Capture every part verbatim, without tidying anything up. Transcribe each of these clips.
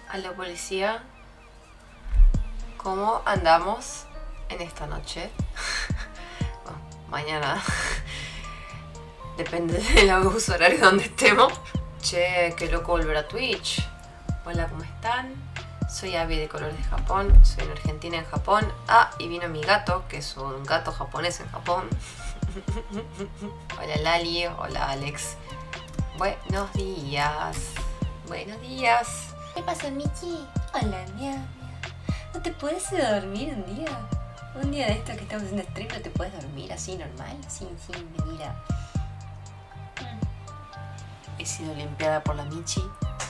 a la policía cómo andamos en esta noche. Bueno, mañana. Depende del uso horario donde estemos. Che, qué loco volver a Twitch. Hola, ¿cómo están? Soy Abby de Colores de Japón. Soy una argentina en Japón. Ah, y vino mi gato, que es un gato japonés en Japón. Hola Lali, hola Alex. Buenos días. Buenos días. ¿Qué pasa, Michi? Hola, mía, mía. ¿No te puedes dormir un día? Un día de esto que estamos haciendo stream, ¿no te puedes dormir así normal? Sin, sin venir a... He sido limpiada por la Michi.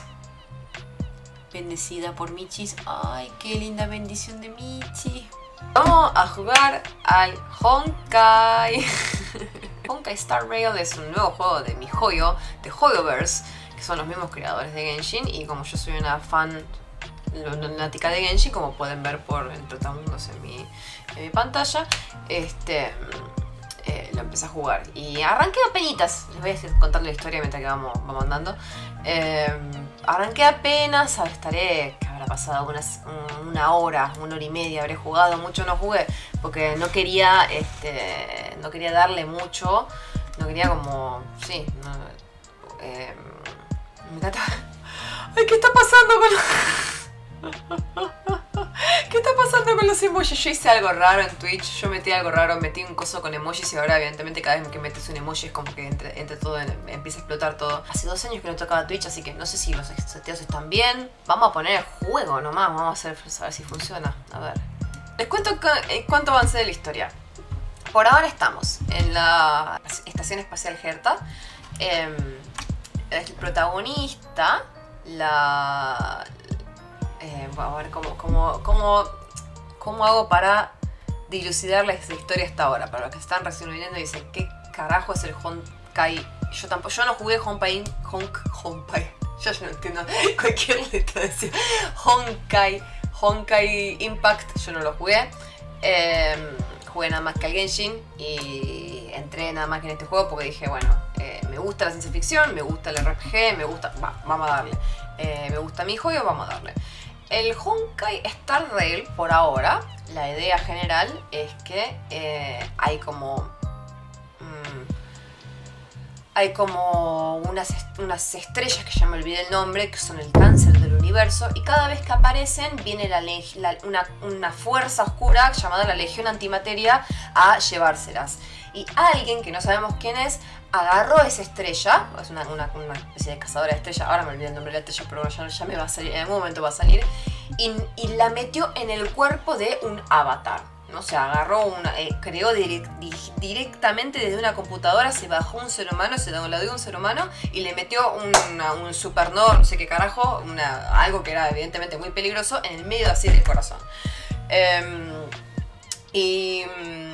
Bendecida por Michis. Ay, qué linda bendición de Michi. Vamos a jugar al Honkai. Honkai Star Rail es un nuevo juego de MiHoYo, de HoYoverse, que son los mismos creadores de Genshin. Y como yo soy una fan lunática de Genshin, como pueden ver por el trotamundos en mi, en mi pantalla, este... Eh, lo empecé a jugar y arranqué apenas. Les voy a contar la historia mientras que vamos, vamos andando. Eh, arranqué apenas, estaré, que habrá pasado unas, una hora, una hora y media habré jugado. Mucho no jugué porque no quería, este, no quería darle mucho, no quería como, sí, no, eh, me encanta. Ay, ¿qué está pasando con ¿Qué está pasando con los emojis? Yo hice algo raro en Twitch, yo metí algo raro, metí un coso con emojis y ahora evidentemente cada vez que metes un emoji es como que entre, entre todo, en, empieza a explotar todo. Hace dos años que no tocaba Twitch, así que no sé si los seteos están bien. Vamos a poner el juego nomás, vamos a, hacer, a ver si funciona. A ver. Les cuento cuánto avancé de la historia. Por ahora estamos en la Estación Espacial Herta. Eh, el protagonista, la... Eh, bueno, a ver cómo, cómo, cómo, cómo hago para dilucidarles la historia hasta ahora. Para los que están recién viniendo y dicen, ¿qué carajo es el Honkai? Yo tampoco, yo no jugué Honkai, Honk, Honkai, yo no entiendo cualquier letra decir Honkai, Honkai Impact, yo no lo jugué. Eh, jugué nada más que al Genshin y entré nada más que en este juego porque dije, bueno, eh, me gusta la ciencia ficción, me gusta el R P G, me gusta, va, vamos a darle. Eh, me gusta mi juego, vamos a darle. El Honkai Star Rail, por ahora, la idea general es que eh, hay como... Mmm, hay como unas, unas estrellas que ya me olvidé el nombre, que son el cáncer del universo, y cada vez que aparecen viene la, la, una, una fuerza oscura llamada la Legión Antimateria a llevárselas. Y alguien, que no sabemos quién es, agarró esa estrella, es una, una, una especie de cazadora de estrella, ahora me olvidé el nombre de la estrella, pero ya, ya me va a salir, en algún momento va a salir, y, y la metió en el cuerpo de un avatar. ¿No? O sea, agarró una, eh, creó direct, di, directamente desde una computadora, se bajó un ser humano, se downloadó un ser humano y le metió una, un supernova, no sé qué carajo, una, algo que era evidentemente muy peligroso, en el medio así del corazón. Eh, y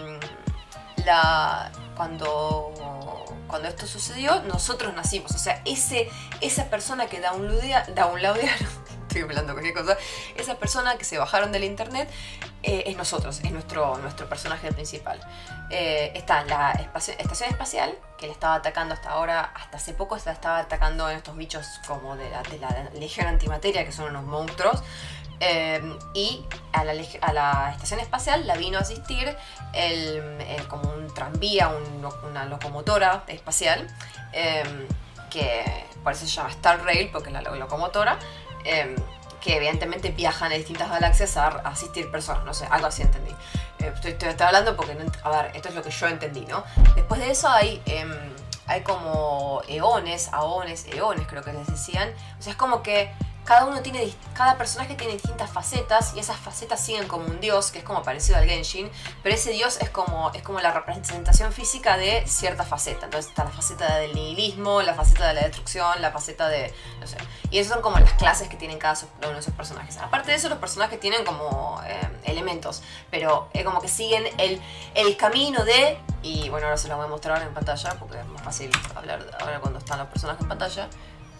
la, cuando, cuando esto sucedió, nosotros nacimos. O sea, ese, esa persona que downloadea, downloadearon, estoy hablando cualquier cosa, esa persona que se bajaron del internet, eh, es nosotros, es nuestro, nuestro personaje principal. Eh, está en la espacio, estación espacial, que le estaba atacando hasta ahora, hasta hace poco se la estaba atacando a estos bichos como de la, de la Legión Antimateria, que son unos monstruos. Eh, y a la, a la estación espacial la vino a asistir el, el, como un tranvía, un, una locomotora espacial, eh, que por eso se llama Star Rail, porque es la locomotora, eh, que evidentemente viajan a distintas galaxias a, a asistir personas, no sé, algo así entendí. Eh, estoy, estoy, estoy hablando porque, no, a ver, esto es lo que yo entendí, ¿no? Después de eso hay... Eh, hay como eones, aones, eones creo que les decían. O sea, es como que cada uno tiene, cada personaje tiene distintas facetas y esas facetas siguen como un dios, que es como parecido al Genshin, pero ese dios es como, es como la representación física de cierta faceta. Entonces está la faceta del nihilismo, la faceta de la destrucción, la faceta de... no sé. Y esas son como las clases que tienen cada uno de esos personajes. Aparte de eso, los personajes tienen como eh, elementos, pero es como que siguen el, el camino de... Y bueno, ahora se lo voy a mostrar en pantalla porque es más fácil hablar ahora cuando están los personajes en pantalla.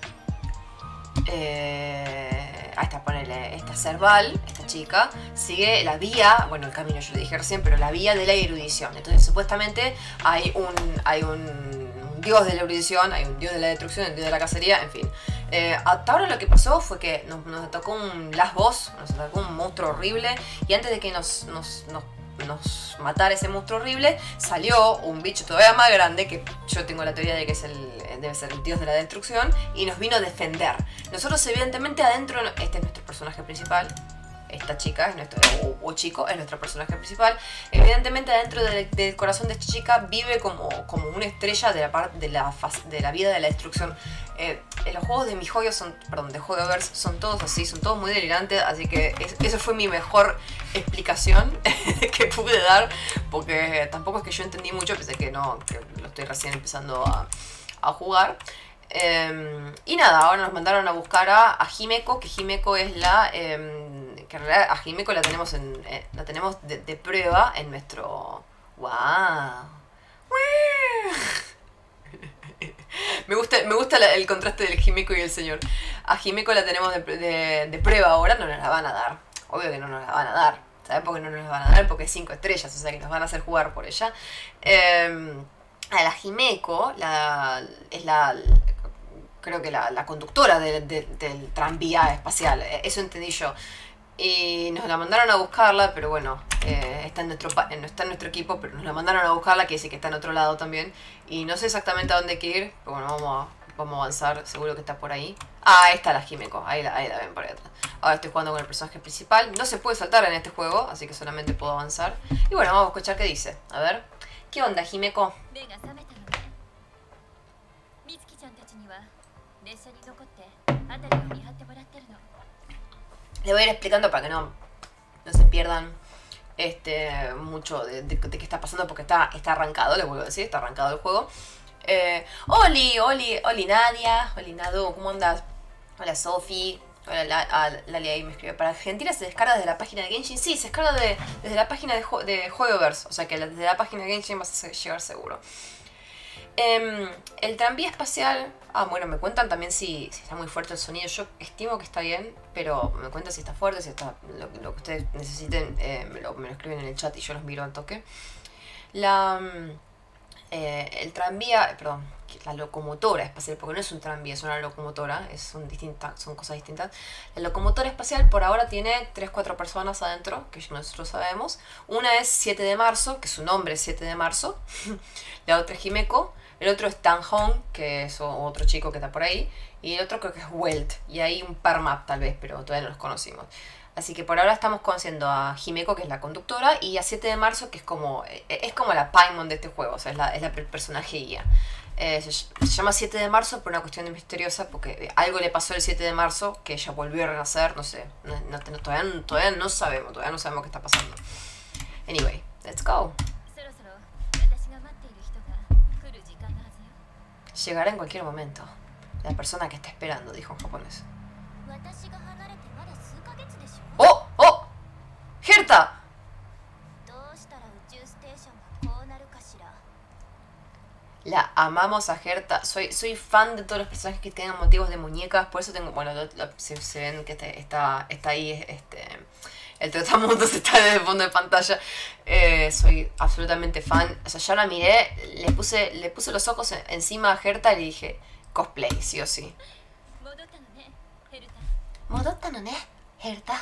Eh, ahí está, ponele, esta Serval, esta chica, sigue la vía, bueno, el camino yo lo dije recién, pero la vía de la erudición. Entonces supuestamente hay un, hay un dios de la erudición, hay un dios de la destrucción, un dios de la cacería, en fin. Eh, hasta ahora lo que pasó fue que nos, nos atacó un last boss, nos atacó un monstruo horrible. Y antes de que nos, nos, nos, nos matara ese monstruo horrible, salió un bicho todavía más grande, que yo tengo la teoría de que es el, debe ser el dios de la destrucción, y nos vino a defender. Nosotros evidentemente adentro, este es nuestro personaje principal. Esta chica, es nuestro, o, o chico, es nuestro personaje principal. Evidentemente adentro del, del corazón de esta chica vive como, como una estrella de la, parte de, la faz, de la vida de la destrucción. Eh, en los juegos de MiHoYo son, perdón, de Hoyoverse son todos así, son todos muy delirantes, así que es, esa fue mi mejor explicación que pude dar, porque tampoco es que yo entendí mucho, pensé que no, que lo estoy recién empezando a, a jugar. Eh, y nada, ahora nos mandaron a buscar a, a Himeko, que Himeko es la... Eh, que en realidad a Himeko la tenemos, en, eh, la tenemos de, de prueba en nuestro... ¡Wow! Me gusta, me gusta la, el contraste del Himeko y el señor. A Himeko la tenemos de, de, de prueba ahora, no nos la van a dar. Obvio que no nos la van a dar. ¿Sabes por qué no nos la van a dar? Porque es cinco estrellas, o sea que nos van a hacer jugar por ella. Eh, a la Himeko la, es la... creo que la, la conductora de, de, del tranvía espacial. Eso entendí yo. Y nos la mandaron a buscarla, pero bueno, eh, está, en nuestro, está en nuestro equipo, pero nos la mandaron a buscarla, que dice que está en otro lado también. Y no sé exactamente a dónde hay que ir, pero bueno, vamos a, vamos a avanzar, seguro que está por ahí. Ah, ahí está la Himeko, ahí la, ahí la ven por ahí atrás. Ahora estoy jugando con el personaje principal, no se puede saltar en este juego, así que solamente puedo avanzar. Y bueno, vamos a escuchar qué dice, a ver. ¿Qué onda, Himeko? Le voy a ir explicando para que no, no se pierdan este, mucho de, de, de qué está pasando, porque está, está arrancado, les vuelvo a decir, está arrancado el juego. Eh, Oli, Oli, Oli Nadia, Oli Nadu, ¿cómo andas? Hola Sofi, hola la, ah, Lali ahí me escribe. Para Argentina se descarga desde la página de Genshin. Sí, se descarga de, desde la página de, de Hoyoverse, o sea que desde la página de Genshin vas a llegar seguro. Eh, el tranvía espacial... Ah, bueno, me cuentan también si, si está muy fuerte el sonido. Yo estimo que está bien, pero me cuentan si está fuerte, si está lo, lo que ustedes necesiten, eh, me, lo, me lo escriben en el chat y yo los miro al toque. La, eh, el tranvía, perdón, la locomotora espacial, porque no es un tranvía, es una locomotora, es, son, distintas, son cosas distintas. La locomotora espacial por ahora tiene tres cuatro personas adentro, que nosotros sabemos. Una es siete de marzo, que su nombre es siete de marzo. La otra es Himeko. El otro es Tanhong, que es otro chico que está por ahí. Y el otro creo que es Welt. Y hay un par map tal vez, pero todavía no los conocimos. Así que por ahora estamos conociendo a Himeko, que es la conductora, y a siete de marzo, que es como es como la Paimon de este juego. O sea, es la, es la personaje guía. Eh, se, se llama siete de marzo por una cuestión misteriosa, porque algo le pasó el siete de marzo, que ella volvió a renacer, no sé. No, no, todavía, todavía no sabemos, todavía no sabemos qué está pasando. Anyway, let's go. Llegará en cualquier momento. La persona que está esperando, dijo en japonés. ¡Oh! ¡Oh! ¡Herta! La amamos a Herta. Soy, soy fan de todos los personajes que tengan motivos de muñecas. Por eso tengo... Bueno, lo, lo, se, se ven que te, está, está ahí... este El trotamundos está desde el fondo de pantalla. Eh, soy absolutamente fan. O sea, ya la miré, le puse, le puse los ojos en, encima a Herta y le dije, cosplay, sí o sí. ¿Modotta no ne, Herta?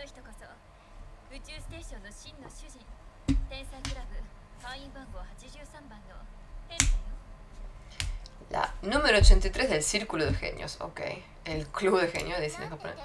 La número ochenta y tres del Círculo de Genios. Ok. El Club de Genios, dicen en japonés.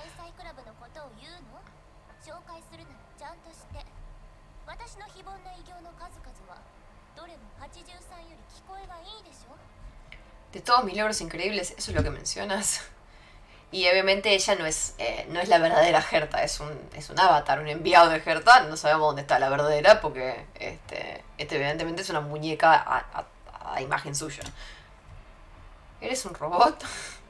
De todos mis logros increíbles, eso es lo que mencionas. Y obviamente ella no es, eh, no es la verdadera Herta, es un, es un avatar, un enviado de Herta. No sabemos dónde está la verdadera porque este, este evidentemente es una muñeca a, a, a imagen suya. ¿Eres un robot?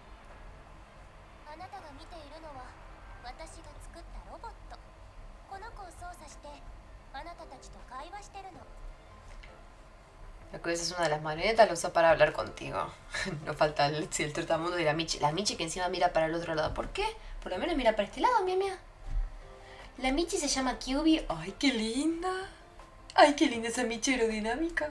La que es una de las marionetas, la usa para hablar contigo. No falta el, el trotamundo de la Michi. La Michi que encima mira para el otro lado. ¿Por qué? Por lo menos mira para este lado, mía mía. La Michi se llama Kyubi. ¡Ay, qué linda! ¡Ay, qué linda esa Michi aerodinámica!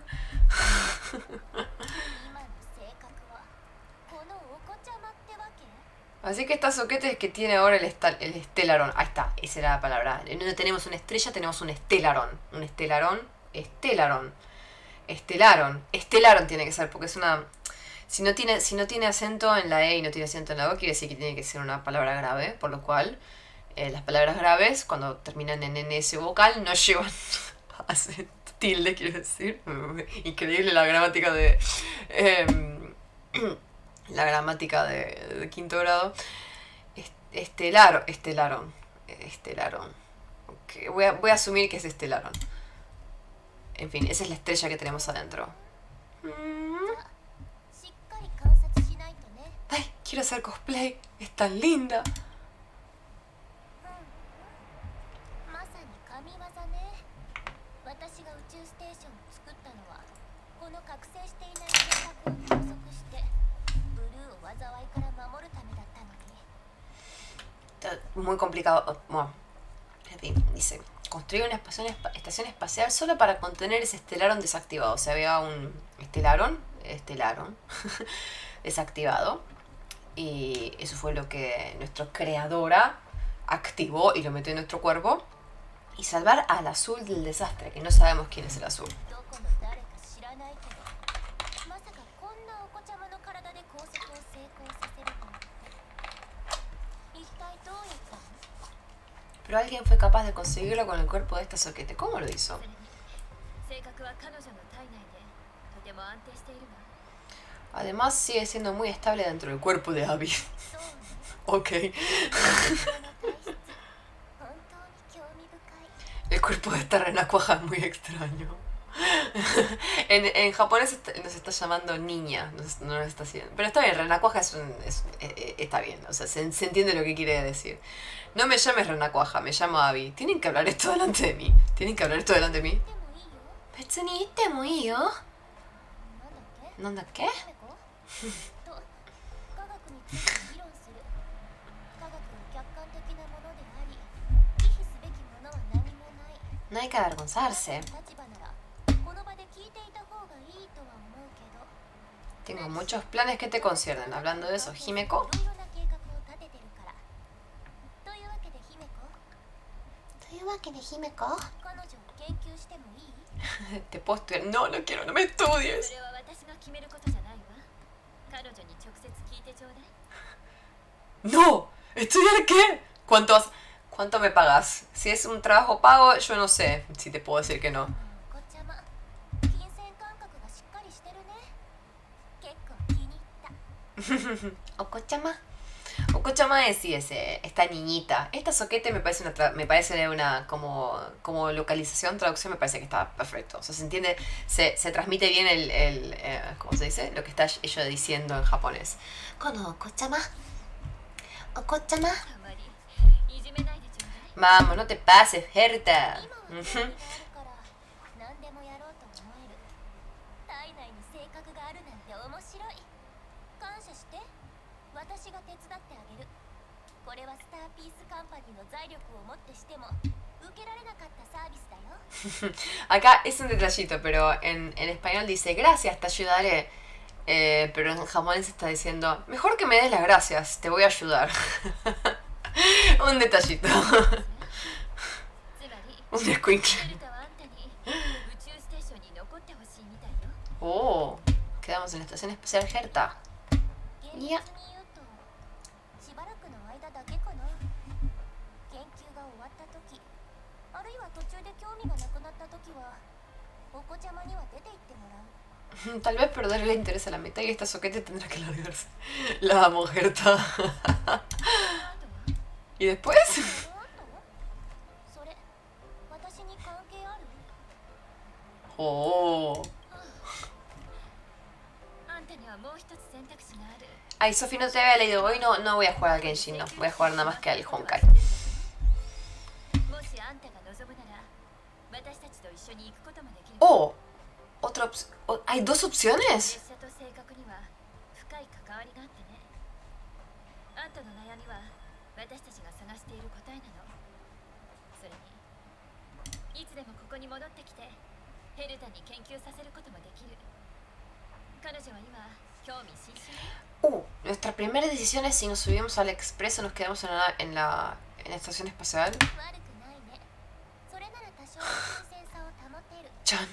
Así que esta soquete es que tiene ahora el, estal, el estelarón. Ahí está, esa era la palabra. En donde tenemos una estrella, tenemos un estelarón. Un estelarón, estelarón. Estelaron. Estelaron tiene que ser, porque es una... Si no tiene, si no tiene acento en la E y no tiene acento en la O, quiere decir que tiene que ser una palabra grave. Por lo cual, eh, las palabras graves, cuando terminan en N S vocal, no llevan acento. Tilde, quiero decir. Increíble la gramática de... Eh, la gramática de, de quinto grado. Estelar, estelaron. Estelaron. Okay. Voy, a, voy a asumir que es estelaron. En fin, esa es la estrella que tenemos adentro. Ay, quiero hacer cosplay. Es tan linda. Muy complicado. Bueno, en fin, dice, construir una estación, estación espacial solo para contener ese estelaron desactivado. O sea, había un estelaron, estelaron desactivado. Y eso fue lo que nuestra creadora activó y lo metió en nuestro cuerpo. Y salvar al azul del desastre, que no sabemos quién es el azul. Pero alguien fue capaz de conseguirlo con el cuerpo de esta soquete. ¿Cómo lo hizo? Además sigue siendo muy estable dentro del cuerpo de Abby. Ok. El cuerpo de esta renacuaja es muy extraño. en, en japonés está, nos está llamando niña, nos, no nos está haciendo. Pero está bien, renacuaja es un, es, es, está bien, o sea, se, se entiende lo que quiere decir. No me llames renacuaja, me llamo Abby. Tienen que hablar esto delante de mí. Tienen que hablar esto delante de mí. Betsuni itte mo ii yo. ¿Nanda qué? No hay que avergonzarse. Tengo muchos planes que te conciernen. Hablando de eso, Himeko. ¿Te puedo estudiar? No, no quiero, no me estudies. ¡No! ¿Estudiar qué? ¿Cuánto, has, ¿Cuánto me pagas? Si es un trabajo pago, yo no sé si te puedo decir que no. Okochama. Okochama es sí, ese, esta niñita. Esta soquete me parece una, me parece una como, como localización, traducción, me parece que está perfecto. O sea, se entiende, se, se transmite bien el, el eh, ¿cómo se dice? Lo que está ella diciendo en japonés. Kono Okochama. Okochama. Vamos, no te pases, Herta. Uh-huh. Acá es un detallito, pero en, en español dice gracias, te ayudaré. Eh, pero en japonés está diciendo mejor que me des las gracias, te voy a ayudar. Un detallito. Un escuincle. Oh, quedamos en la estación espacial Herta. Ya. Tal vez perderle interés a la mitad y esta soquete tendrá que largarse. La mujerta. ¿Y después? Oh. Ay, Sofi, no te había leído. Hoy no, no voy a jugar al Genshin, no. Voy a jugar nada más que al Honkai. Oh. Otra opción. ¿Hay dos opciones? Uh, nuestra primera decisión es si nos subimos al expreso o nos quedamos en la, en la, en la estación espacial. Chan.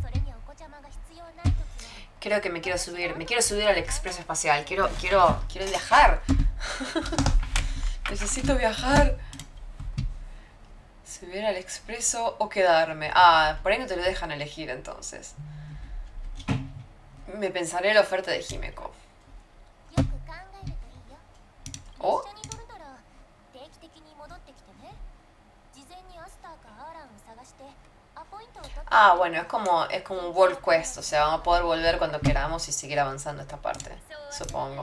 Creo que me quiero subir, me quiero subir al expreso espacial. Quiero, quiero, quiero viajar. Necesito viajar. Subir al expreso o quedarme. Ah, por ahí no te lo dejan elegir entonces. Me pensaré la oferta de Himeko. ¿Oh? Ah, bueno, es como, es como un World Quest. O sea, vamos a poder volver cuando queramos y seguir avanzando esta parte, supongo.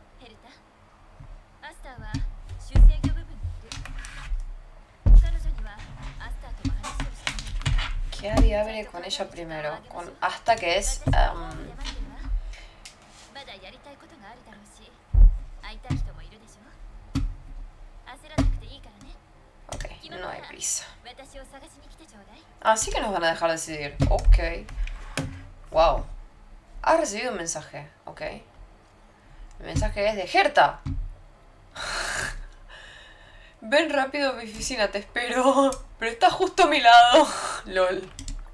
¿Qué haría ver con ella primero? Con Asta, que es... Um... Ok, no hay prisa. Así que nos van a dejar decidir. Ok. Wow. Has recibido un mensaje. Ok. El mensaje es de Herta. Ven rápido a mi oficina, te espero. Pero está justo a mi lado. Lol.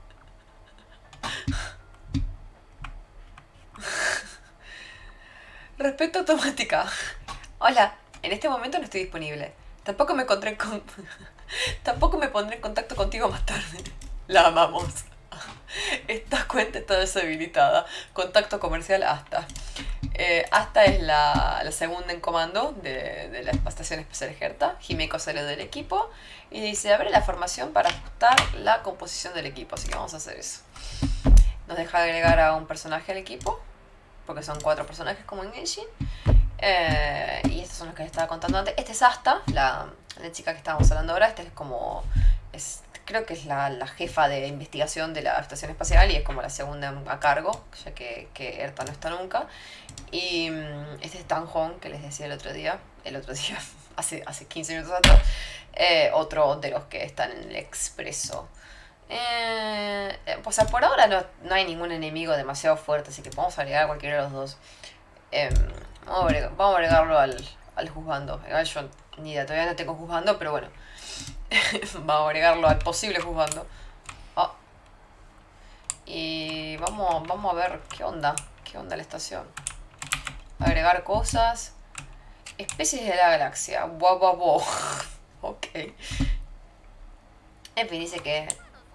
Respuesta automática. Hola, en este momento no estoy disponible. Tampoco me encontré con... Tampoco me pondré en contacto contigo más tarde. La amamos. Esta cuenta está deshabilitada. Contacto comercial Asta. Eh, Asta es la, la segunda en comando de, de la estación espacial Herta. Himeko sale del equipo y dice, abre la formación para ajustar la composición del equipo. Así que vamos a hacer eso. Nos deja agregar a un personaje al equipo, porque son cuatro personajes como en Genshin. Eh, y estos son los que les estaba contando antes. Este es Asta, la, la chica que estábamos hablando ahora. Este es como... Es, creo que es la, la jefa de investigación de la estación espacial y es como la segunda a cargo, ya que, que Herta no está nunca. Y um, este es Tan Hong, que les decía el otro día, el otro día, hace, hace quince minutos atrás, eh, otro de los que están en el expreso. Eh, o sea, por ahora no, no hay ningún enemigo demasiado fuerte, así que podemos agregar a cualquiera de los dos. Eh, vamos, a agregar, vamos a agregarlo al, al juzgando. Igual yo ni idea, todavía no tengo juzgando, pero bueno. Vamos a agregarlo al posible juzgando. Oh. Y vamos, vamos a ver qué onda. ¿Qué onda la estación? Agregar cosas. Especies de la galaxia. Wow, wow, wow. Ok. En fin, dice que...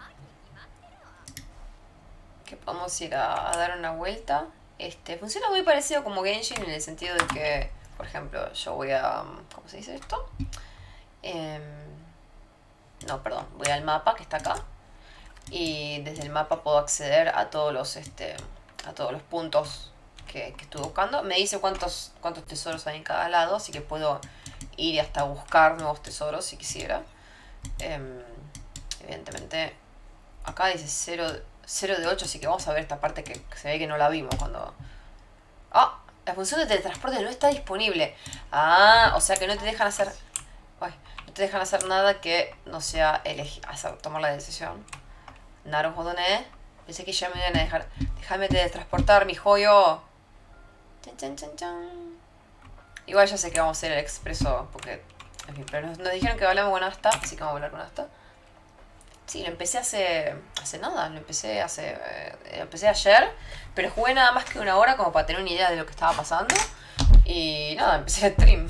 Que podemos ir a, a dar una vuelta. Este, funciona muy parecido como Genshin en el sentido de que, por ejemplo, yo voy a... ¿Cómo se dice esto? Eh, no, perdón. Voy al mapa que está acá. Y desde el mapa puedo acceder a todos los, este, a todos los puntos que, que estuve buscando. Me dice cuántos, cuántos tesoros hay en cada lado, así que puedo ir hasta buscar nuevos tesoros si quisiera. Eh, evidentemente, acá dice cero de ocho, así que vamos a ver esta parte que se ve que no la vimos cuando... ¡Ah! La función de teletransporte no está disponible. Ah, o sea que no te dejan hacer... Ay, no te dejan hacer nada que no sea elegir, hacer, tomar la decisión. Naruhodo ne. Pensé que ya me iban a dejar. Déjame teletransportar, mi joyo. Chan, chan, chan, chan. Igual ya sé que vamos a ir al expreso. Porque. En fin, pero nos, nos dijeron que hablamos con Asta. Así que vamos a hablar con Asta. Sí, lo empecé hace. Hace nada. Lo empecé hace. Eh, lo empecé ayer. Pero jugué nada más que una hora como para tener una idea de lo que estaba pasando. Y nada, empecé el stream.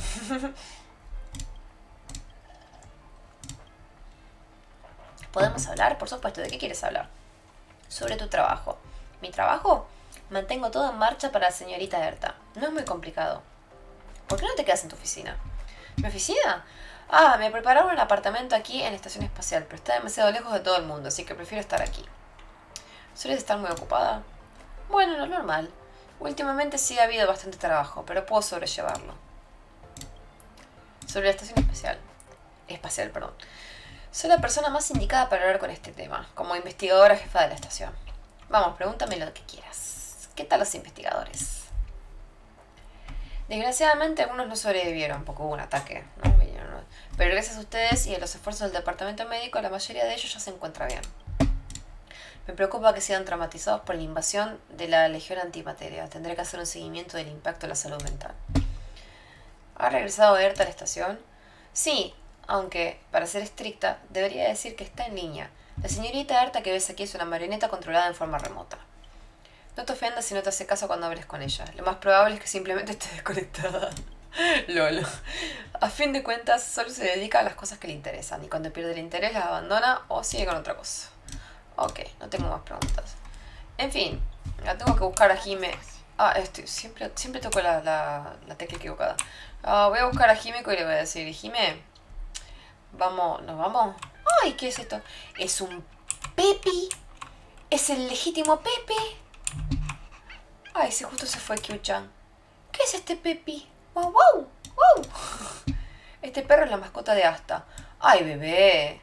¿Podemos hablar? Por supuesto. ¿De qué quieres hablar? Sobre tu trabajo. ¿Mi trabajo? Mantengo todo en marcha para la señorita Herta. No es muy complicado. ¿Por qué no te quedas en tu oficina? ¿Mi oficina? Ah, me prepararon un apartamento aquí en la estación espacial, pero está demasiado lejos de todo el mundo, así que prefiero estar aquí. ¿Sueles estar muy ocupada? Bueno, lo normal. Últimamente sí ha habido bastante trabajo, pero puedo sobrellevarlo. Sobre la estación espacial. Espacial, perdón. Soy la persona más indicada para hablar con este tema, como investigadora jefa de la estación. Vamos, pregúntame lo que quieras. ¿Qué tal los investigadores? Desgraciadamente algunos no sobrevivieron porque hubo un ataque, ¿no? Pero gracias a ustedes y a los esfuerzos del departamento médico, la mayoría de ellos ya se encuentra bien. Me preocupa que sean traumatizados por la invasión de la Legión Antimateria. Tendré que hacer un seguimiento del impacto en la salud mental. ¿Ha regresado Erta a la estación? Sí, aunque, para ser estricta, debería decir que está en línea. La señorita Erta que ves aquí es una marioneta controlada en forma remota. No te ofendas si no te hace caso cuando hables con ella. Lo más probable es que simplemente esté desconectada. Lolo. A fin de cuentas, solo se dedica a las cosas que le interesan. Y cuando pierde el interés, las abandona o sigue con otra cosa. Ok, no tengo más preguntas. En fin, la tengo que buscar a Hime. Ah, estoy, siempre, siempre toco la, la, la tecla equivocada. Uh, voy a buscar a Himeko y le voy a decir, Hime, vamos, ¿nos vamos? Ay, ¿qué es esto? Es un Pepi. Es el legítimo Pepe. Ay, si justo se fue Kyu-chan. ¿Qué es este Pepi? ¡Wow, wow, wow! Este perro es la mascota de Asta. ¡Ay, bebé!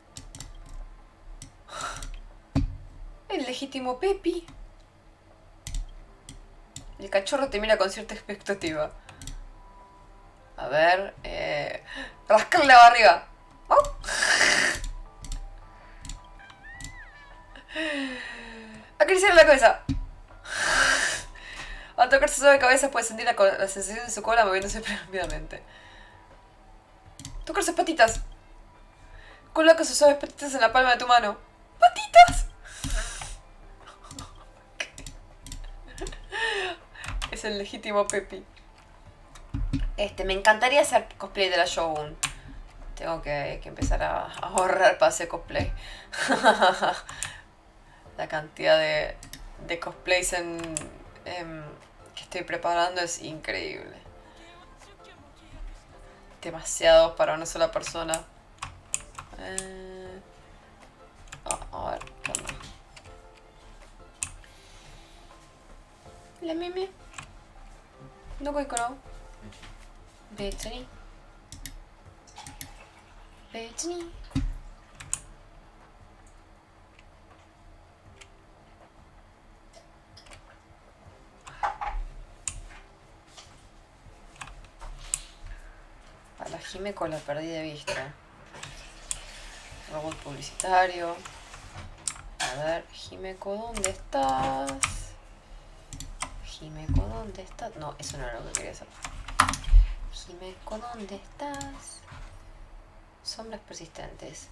El legítimo Pepi. El cachorro te mira con cierta expectativa. A ver... Eh, rascarle la barriga. Oh. Acariciarle la cabeza. Al tocar su suave cabeza puedes sentir la, la sensación de su cola moviéndose rápidamente. Tocar sus patitas. Coloca sus suaves patitas en la palma de tu mano. ¡Patitas! Es el legítimo Pepi. Este, me encantaría hacer cosplay de la Shogun. Tengo que, que empezar a, a ahorrar para hacer cosplay. La cantidad de, de cosplays en, en, que estoy preparando es increíble. Demasiados para una sola persona. Eh, oh, a ver, ¿qué onda? La Mimi. No voy con Bethany. Bethany. A la Himeko la perdí de vista. Robot publicitario. A ver, Himeko, ¿dónde estás? Himeko, ¿dónde estás? No, eso no era lo que quería hacer. Himeko, ¿dónde estás? Sombras persistentes.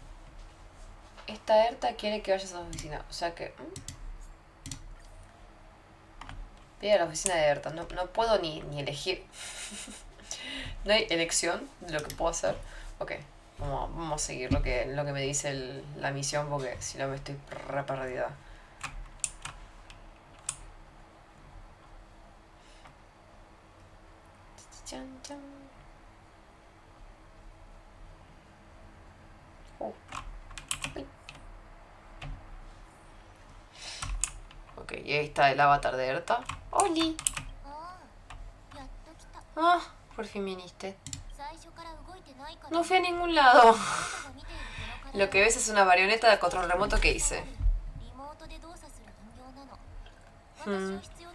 Esta Erta quiere que vayas a la oficina. O sea que... ¿Mm? Voy a la oficina de Erta. No, no puedo ni, ni elegir. No hay elección de lo que puedo hacer. Ok, vamos, vamos a seguir lo que, lo que me dice el, la misión porque si no me estoy re perdida. Chan, chan. Oh. Ok, y ahí está el avatar de Erta. ¡Oli! Ah, por fin viniste. No fui a ningún lado. Lo que ves es una marioneta de control remoto que hice. Hmm.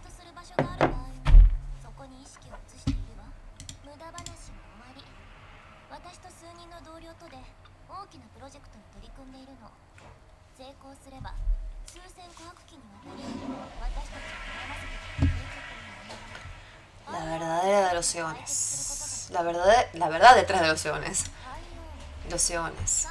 La verdadera de los eones. La verdad, la verdad detrás de los eones. Los eones.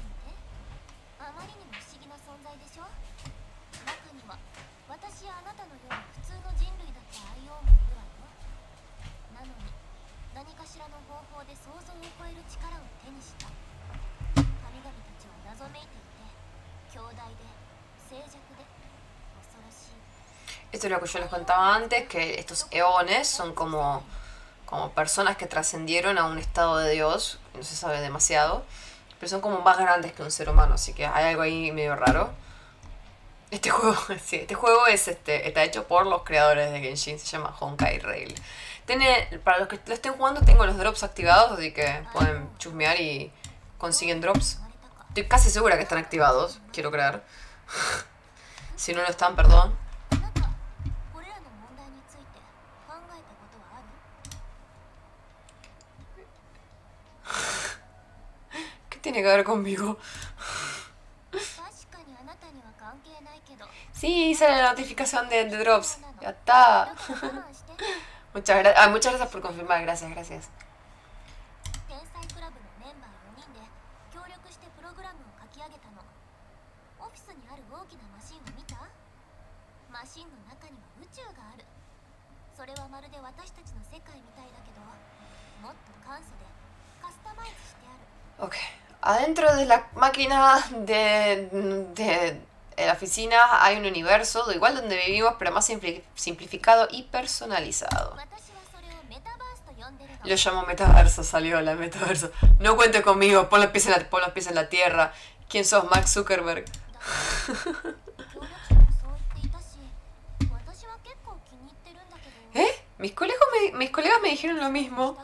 Esto es lo que yo les contaba antes, que estos eones son como, como personas que trascendieron a un estado de Dios, no se sabe demasiado, pero son como más grandes que un ser humano, así que hay algo ahí medio raro. Este juego, sí, este juego es este, está hecho por los creadores de Genshin, se llama Honkai Rail. Tiene, para los que lo estén jugando, tengo los drops activados, así que pueden chusmear y consiguen drops. Estoy casi segura que están activados, quiero creer. Si no lo están, perdón. ¿Qué tiene que ver conmigo? Sí, sale la notificación de, de Drops. Ya está. Muchas, gra ah, muchas gracias por confirmar. Gracias, gracias. Ok. Adentro de la máquina de, de, de la oficina hay un universo, igual donde vivimos, pero más simpli simplificado y personalizado. Lo llamo metaverso, salió la metaverso. No cuente conmigo, pon los pies en la, pon los pies en la tierra. ¿Quién sos, Mark Zuckerberg? ¿Eh? Mis colegas me, mis colegas me dijeron lo mismo.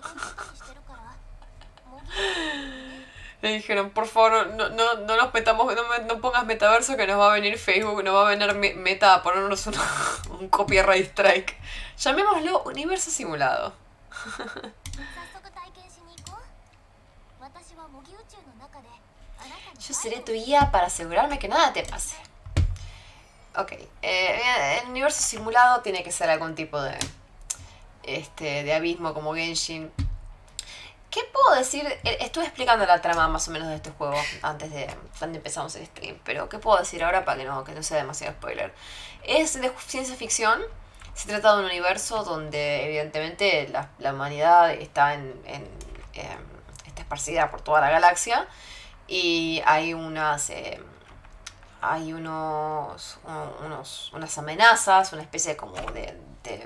Me dijeron, por favor, no, no, no nos metamos, no, no pongas metaverso que nos va a venir Facebook, nos va a venir Meta a ponernos un, un copyright strike. Llamémoslo universo simulado. Yo seré tu guía para asegurarme que nada te pase. Ok, eh, el universo simulado tiene que ser algún tipo de, este, de abismo como Genshin. ¿Qué puedo decir? Estuve explicando la trama más o menos de este juego antes de cuando empezamos el stream, pero ¿qué puedo decir ahora para que no, que no sea demasiado spoiler? Es de ciencia ficción, se trata de un universo donde evidentemente la, la humanidad está, en, en, eh, está esparcida por toda la galaxia y hay unas... Eh, hay unos, unos, unas amenazas, una especie como de... de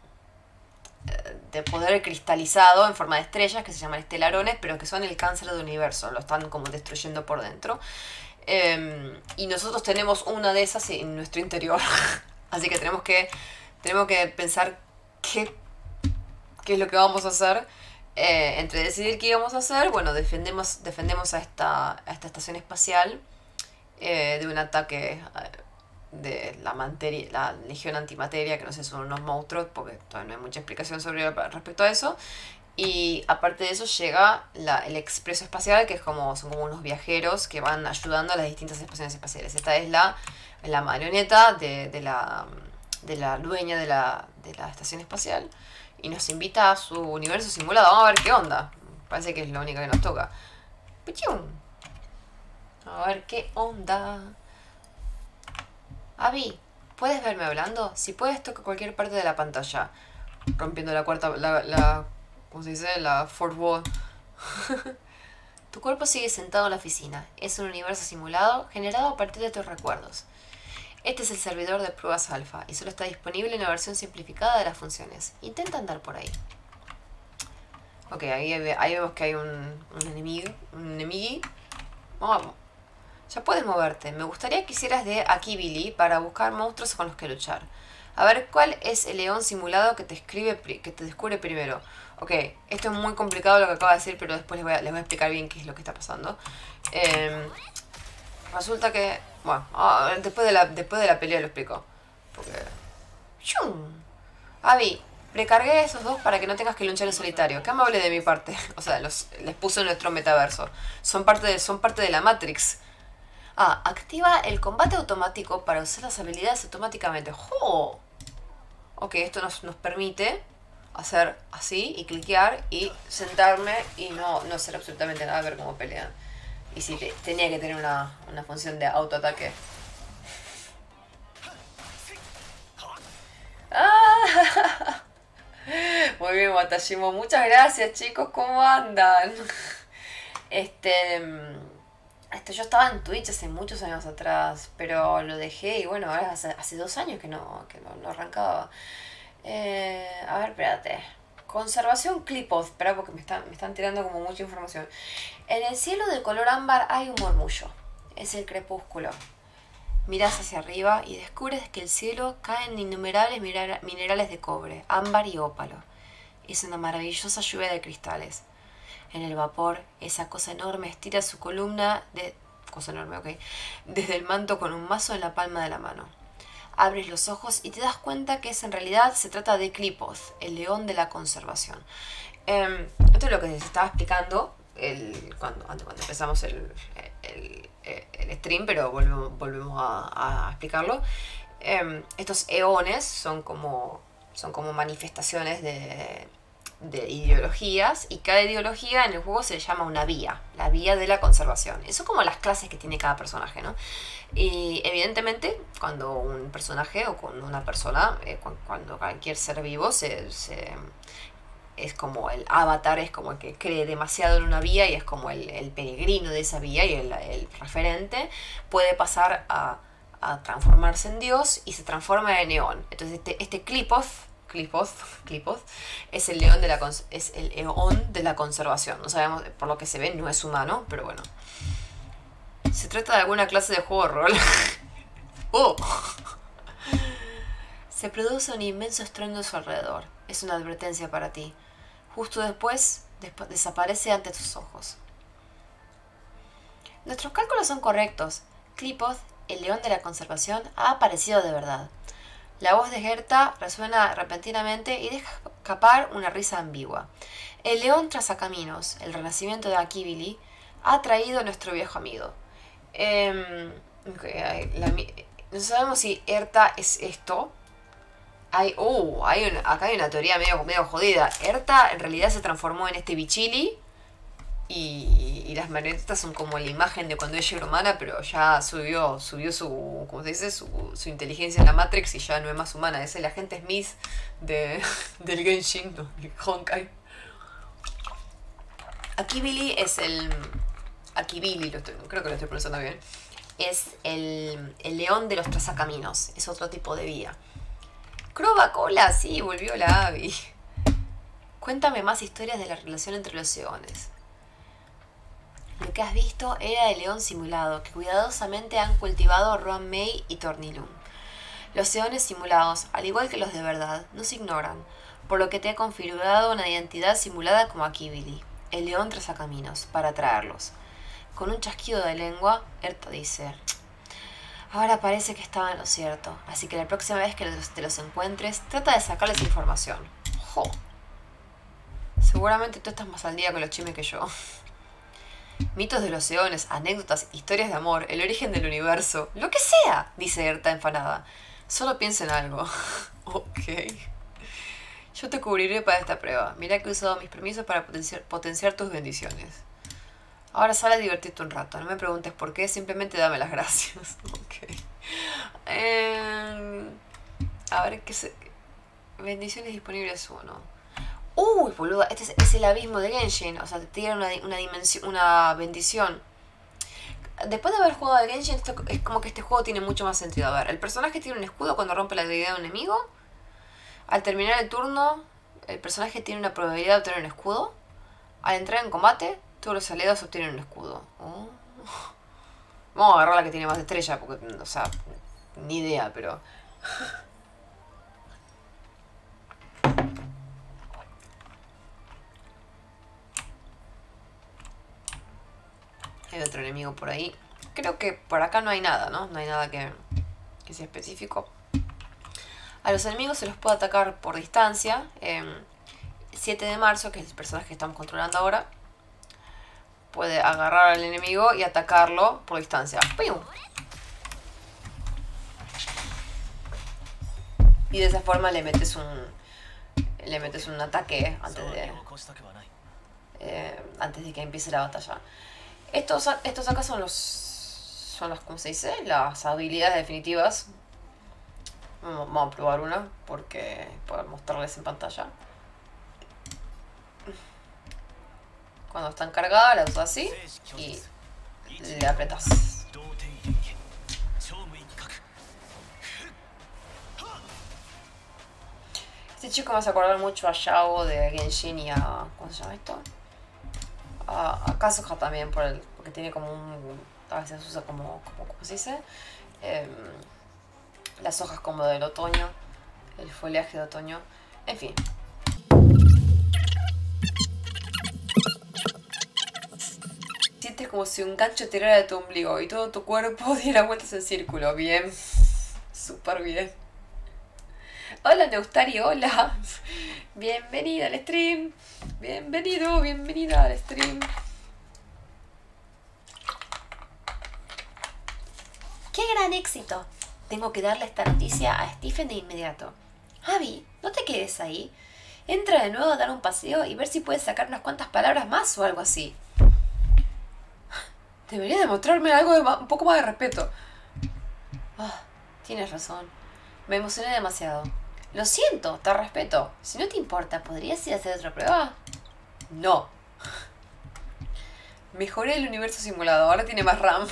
de poder cristalizado en forma de estrellas que se llaman estelarones, pero que son el cáncer del universo, lo están como destruyendo por dentro. Eh, y nosotros tenemos una de esas en nuestro interior, así que tenemos que, tenemos que pensar qué, qué es lo que vamos a hacer. Eh, entre decidir qué íbamos a hacer, bueno, defendemos, defendemos a, esta, a esta estación espacial eh, de un ataque... de la materia, la legión antimateria, que no sé, son unos monstruos, porque todavía no hay mucha explicación sobre respecto a eso. Y aparte de eso llega la, el expreso espacial, que es como, son como unos viajeros que van ayudando a las distintas estaciones espaciales. Esta es la, la marioneta de, de, la, de la dueña de la, de la estación espacial y nos invita a su universo simulado. Vamos a ver qué onda. Parece que es lo único que nos toca. ¡Pichum! A ver qué onda. Abby, ¿puedes verme hablando? Si puedes, toca cualquier parte de la pantalla. Rompiendo la cuarta... La, la, ¿cómo se dice? La fourth wall. Tu cuerpo sigue sentado en la oficina. Es un universo simulado generado a partir de tus recuerdos. Este es el servidor de pruebas alfa y solo está disponible en una versión simplificada de las funciones. Intenta andar por ahí. Ok, ahí, ahí vemos que hay un, un enemigo. Un enemigo. Vamos. Ya puedes moverte. Me gustaría que hicieras de aquí Billy para buscar monstruos con los que luchar. A ver, ¿cuál es el león simulado que te escribe, que te descubre primero? Ok, esto es muy complicado lo que acabo de decir, pero después les voy a, les voy a explicar bien qué es lo que está pasando. Eh, resulta que... Bueno, después de, la, después de la pelea lo explico. Porque... ¡Chum! Abby, precargué esos dos para que no tengas que luchar en solitario. Qué amable de mi parte. O sea, los, les puse en nuestro metaverso. Son parte de, son parte de la Matrix. Ah, activa el combate automático para usar las habilidades automáticamente. ¡Jo! Ok, esto nos, nos permite hacer así y cliquear y sentarme y no, no hacer absolutamente nada, ver cómo pelean. Y si te, tenía que tener una, una función de autoataque. ¡Ah! Muy bien, Watashimo. Muchas gracias, chicos. ¿Cómo andan? Este... Este, yo estaba en Twitch hace muchos años atrás, pero lo dejé y bueno, ahora hace, hace dos años que no, que no, no arrancaba. Eh, a ver, espérate. Conservación Clipoth. Espera porque me están, me están tirando como mucha información. En el cielo de color ámbar hay un murmullo. Es el crepúsculo. Miras hacia arriba y descubres que el cielo cae en innumerables minerales de cobre, ámbar y ópalo. Es una maravillosa lluvia de cristales. En el vapor, esa cosa enorme estira su columna de... Cosa enorme, ok. Desde el manto con un mazo en la palma de la mano. Abres los ojos y te das cuenta que es, en realidad se trata de Clipoth, el león de la conservación. Eh, esto es lo que se estaba explicando el, cuando, antes, cuando empezamos el, el, el stream, pero volvemos, volvemos a, a explicarlo. Eh, estos eones son como, son como manifestaciones de, de ideologías, y cada ideología en el juego se llama una vía, la vía de la conservación. Eso son como las clases que tiene cada personaje, ¿no? Y evidentemente cuando un personaje o con una persona, eh, cuando cualquier ser vivo se, se es como el avatar, es como el que cree demasiado en una vía y es como el, el peregrino de esa vía y el, el referente, puede pasar a, a transformarse en Dios y se transforma en Eón. Entonces este, este Qlipoth, Qlipoth, Qlipoth es el león de la es el Eón de la conservación. No sabemos, por lo que se ve no es humano, pero bueno. ¿Se trata de alguna clase de juego de rol? ¡Oh! Se produce un inmenso estruendo a su alrededor. Es una advertencia para ti. Justo después, después desaparece ante tus ojos. Nuestros cálculos son correctos. Qlipoth, el león de la conservación, ha aparecido de verdad. La voz de Gerta resuena repentinamente y deja escapar una risa ambigua. El león trazacaminos, el renacimiento de Akibili, ha traído a nuestro viejo amigo. Eh, okay, la, no sabemos si Erta es esto. Hay, uh, hay una, acá hay una teoría medio, medio jodida. Erta en realidad se transformó en este bichili. Y, y las marionetas son como la imagen de cuando ella era humana, pero ya subió, subió su, ¿cómo se dice? Su, su inteligencia en la Matrix y ya no es más humana. Es el agente Smith de, del Genshin, no, de Honkai. Akibili es el... Akibili, lo estoy, creo que lo estoy pronunciando bien. Es el, el león de los trazacaminos. Es otro tipo de vía. Crovacola, sí, volvió la Abby. Cuéntame más historias de la relación entre los eones. Lo que has visto era el león simulado, que cuidadosamente han cultivado Ruan Mei y Tornilum. Los eones simulados, al igual que los de verdad, no se ignoran, por lo que te he configurado una identidad simulada como Akibili, el león trazacaminos, para atraerlos. Con un chasquido de lengua, Erta dice: ahora parece que estaba en lo cierto, así que la próxima vez que te los encuentres, trata de sacarles información. Jo. Seguramente tú estás más al día con los chismes que yo. Mitos de los eones, anécdotas, historias de amor, el origen del universo, lo que sea, dice Erta enfadada. Solo piensa en algo. Ok. Yo te cubriré para esta prueba. Mira que he usado mis permisos para potenciar, potenciar tus bendiciones. Ahora sale a divertirte un rato. No me preguntes por qué, simplemente dame las gracias. Ok. Eh, a ver qué se... Bendiciones disponibles uno. Uy, boluda, este es, es el abismo de Genshin. O sea, te tiran una, una dimensión, una bendición. Después de haber jugado al Genshin, esto, es como que este juego tiene mucho más sentido. A ver, el personaje tiene un escudo cuando rompe la debilidad de un enemigo. Al terminar el turno, el personaje tiene una probabilidad de obtener un escudo. Al entrar en combate, todos los aliados obtienen un escudo. Oh. Vamos a agarrar la que tiene más estrella, porque, o sea, ni idea, pero... Hay otro enemigo por ahí. Creo que por acá no hay nada, ¿no? No hay nada que, que sea específico. A los enemigos se los puede atacar por distancia. Eh, siete de marzo, que es el personaje que estamos controlando ahora, puede agarrar al enemigo y atacarlo por distancia. ¡Pium! Y de esa forma le metes un le metes un ataque antes de eh, antes de que empiece la batalla. Estos, estos acá son los son las, ¿cómo se dice? Las habilidades definitivas. Vamos, vamos a probar una porque para mostrarles en pantalla. Cuando están cargadas, la usas así y le apretas. Este chico me hace acordar mucho a Yao de Genshin y a... ¿cómo se llama esto? A, a Kazuha también, por el, porque tiene como un... a veces usa como... como ¿cómo se dice? Eh, las hojas como del otoño. El foliaje de otoño. En fin. Sientes como si un gancho tirara de tu ombligo y todo tu cuerpo diera vueltas en círculo. Bien. Súper bien. Hola Neustari, hola. Bienvenida al stream. Bienvenido, bienvenida al stream. ¡Qué gran éxito! Tengo que darle esta noticia a Stephen de inmediato. Abby, no te quedes ahí. Entra de nuevo a dar un paseo y ver si puedes sacar unas cuantas palabras más o algo así. Debería demostrarme algo de más, un poco más de respeto. Ah, tienes razón. Me emocioné demasiado. Lo siento, te respeto. Si no te importa, ¿podrías ir a hacer otra prueba? No. Mejoré el universo simulado. Ahora tiene más RAM.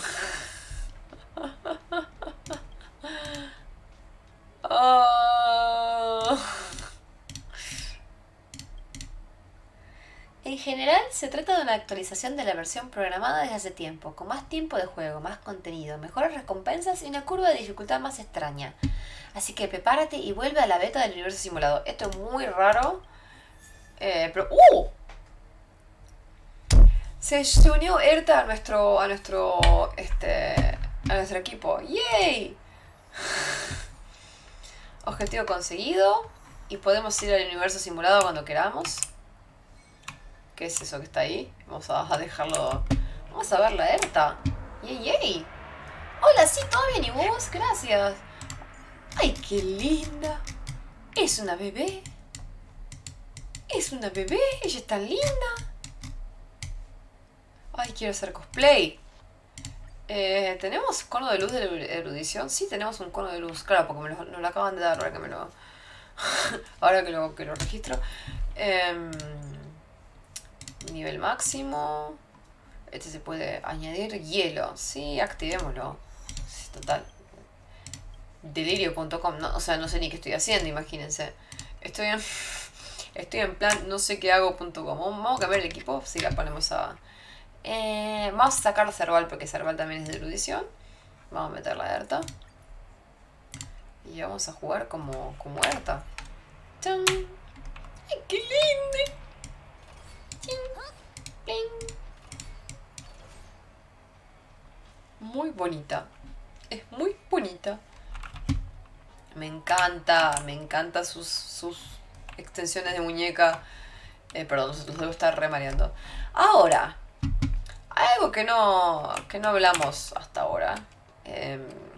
Oh. En general, se trata de una actualización de la versión programada desde hace tiempo, con más tiempo de juego, más contenido, mejores recompensas y una curva de dificultad más extraña. Así que prepárate y vuelve a la beta del universo simulado. Esto es muy raro. Eh, pero... ¡Uh! Se, se unió Erta a nuestro... a nuestro... este... a nuestro equipo. ¡Yay! Objetivo conseguido. Y podemos ir al universo simulado cuando queramos. ¿Qué es eso que está ahí? Vamos a dejarlo... Vamos a ver la Erta. ¡Yay, yay! Hola, sí, todo bien. ¿Y vos? Gracias. ¡Ay, qué linda! Es una bebé. Es una bebé. Ella es tan linda. Ay, quiero hacer cosplay. Eh, ¿Tenemos cono de luz de erudición? Sí, tenemos un cono de luz. Claro, porque me lo, nos lo acaban de dar ahora que me lo... ahora que lo, que lo registro. Eh, nivel máximo. Este se puede añadir hielo. Sí, activémoslo. Sí, total. Delirio punto com. No, o sea, no sé ni qué estoy haciendo, imagínense. Estoy en... Estoy en plan no sé qué hago punto com. Vamos a cambiar el equipo. Si la ponemos a... Eh, vamos a sacar a Cerval porque Cerval también es de erudición. Vamos a meter la Erta. Y vamos a jugar como, como Erta. ¡Chan! ¡Ay, qué lindo! Muy bonita. Es muy bonita. Me encanta. Me encanta sus, sus extensiones de muñeca. Eh, perdón, nosotros debo estar remareando. Ahora, hay algo que no, que no hablamos hasta ahora. Eh,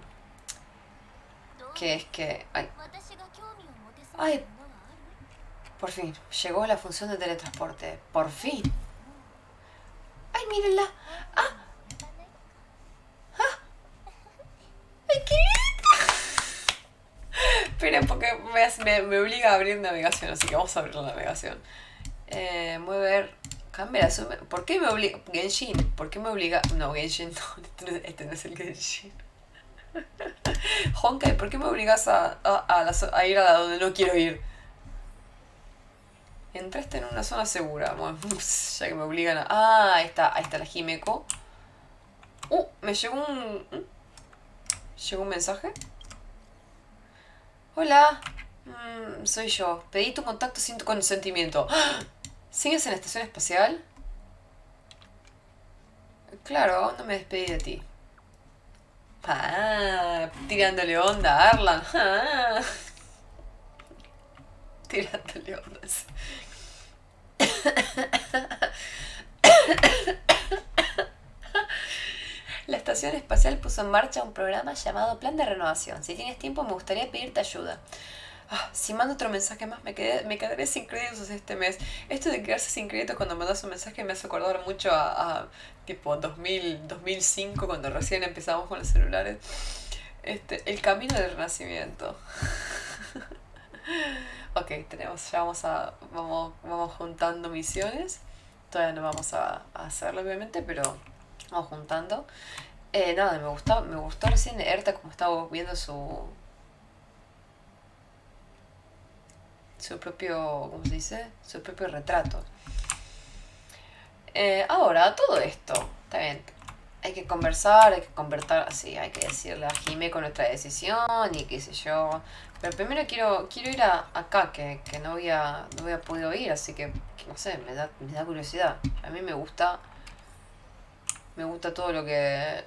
que es que... Ay, ay, por fin, llegó la función de teletransporte. Por fin. Ay, mírenla. Ah. Ah. Ay, qué linda. Esperen, porque me, me, me obliga a abrir navegación, así que vamos a abrir la navegación. Eh, mover... Cambia la... ¿Por qué me obliga? Genshin. ¿Por qué me obliga? No, Genshin no. Este no es, este no es el Genshin. Honkai, ¿por qué me obligas a, a, a, la, a ir a donde no quiero ir? Entraste en una zona segura. Bueno, ya que me obligan a... Ah, ahí está. Ahí está la Himeko. Uh, me llegó un... ¿Llegó un mensaje? Hola. Mm, soy yo. Pedí tu contacto sin tu consentimiento. ¡Ah! ¿Sigues en la estación espacial? Claro, aún no me despedí de ti. Ah, tirándole onda a Arlan. Ah, tirándole ondas. La estación espacial puso en marcha un programa llamado Plan de Renovación. Si tienes tiempo, me gustaría pedirte ayuda. Ah, si mando otro mensaje más, me, quedé, me quedaré sin créditos este mes. Esto de quedarse sin créditos cuando mandas un mensaje me hace acordar mucho a, a tipo dos mil, dos mil cinco, cuando recién empezamos con los celulares. Este, el camino del renacimiento. Ok, tenemos, ya vamos a, vamos, vamos juntando misiones. Todavía no vamos a, a hacerlo, obviamente, pero vamos juntando. Eh, nada, me gustó, me gustó recién Erta como estaba viendo su... su propio, ¿cómo se dice? Su propio retrato. Eh, ahora, todo esto, está bien, hay que conversar, hay que convertir, sí, hay que decirle a Jime con nuestra decisión y qué sé yo. Pero primero quiero, quiero ir a, acá, que, que no había, no había podido ir, así que, que no sé, me da, me da curiosidad. A mí me gusta, me gusta todo lo que...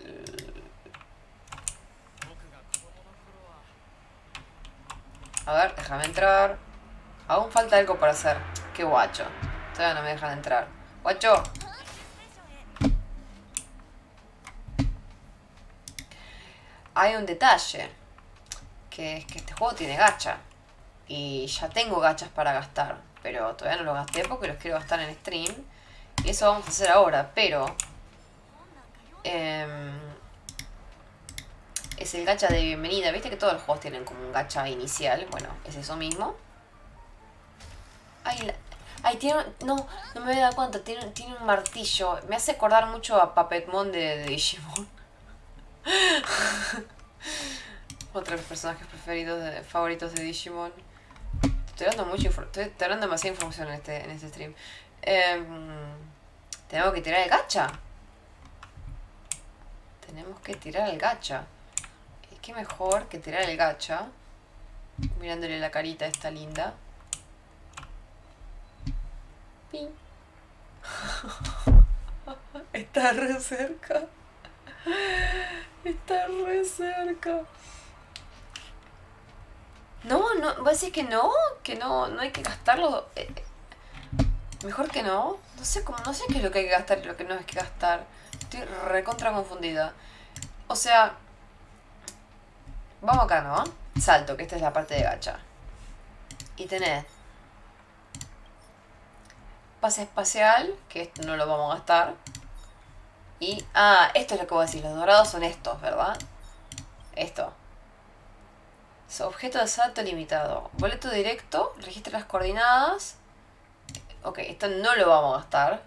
A ver, déjame entrar. Aún falta algo para hacer. Qué guacho. Todavía no me dejan entrar. ¡Guacho! Hay un detalle. que es que este juego tiene gacha. Y ya tengo gachas para gastar, pero todavía no los gasté porque los quiero gastar en stream. Y eso vamos a hacer ahora, pero... Eh, es el gacha de bienvenida. Viste que todos los juegos tienen como un gacha inicial. Bueno, es eso mismo. Ay, la, ay tiene... No, no me había dado cuenta. Tiene, tiene un martillo. Me hace acordar mucho a Puppetmon de, de Digimon. Otro de mis personajes preferidos, de, favoritos de Digimon. Estoy dando mucho, estoy, estoy dando demasiada información en este, en este stream. Eh, tenemos que tirar el gacha. Tenemos que tirar el gacha. Y qué mejor que tirar el gacha. Mirándole la carita a esta linda. Pin. Está re cerca. Está re cerca. No, no, ¿vas a decir que no? Que no, no hay que gastarlo. Eh, mejor que no. No sé cómo, no sé qué es lo que hay que gastar y lo que no hay que gastar. Estoy recontra confundida. O sea, vamos acá, ¿no? Salto, que esta es la parte de gacha. Y tenés pase espacial, que esto no lo vamos a gastar. Y, ah, esto es lo que voy a decir. Los dorados son estos, ¿verdad? Esto. Es objeto de salto limitado. Boleto directo. Registra las coordinadas. Ok, esto no lo vamos a gastar.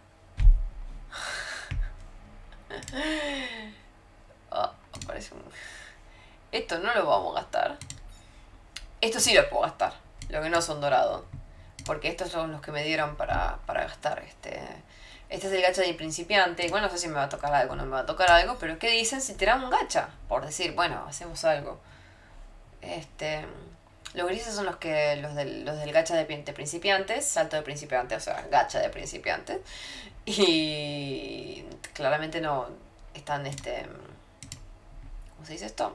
Oh, aparece un... Esto no lo vamos a gastar. Esto sí lo puedo gastar. Lo que no son dorados. Porque estos son los que me dieron para, para gastar. Este, este es el gacha de principiante. Bueno, no sé si me va a tocar algo o no me va a tocar algo. Pero ¿qué dicen si tiramos un gacha? Por decir, bueno, hacemos algo. Este, los grises son los que los del, los del gacha de, de principiantes, salto de principiante, o sea, gacha de principiantes. Y claramente no están, este, ¿cómo se dice esto?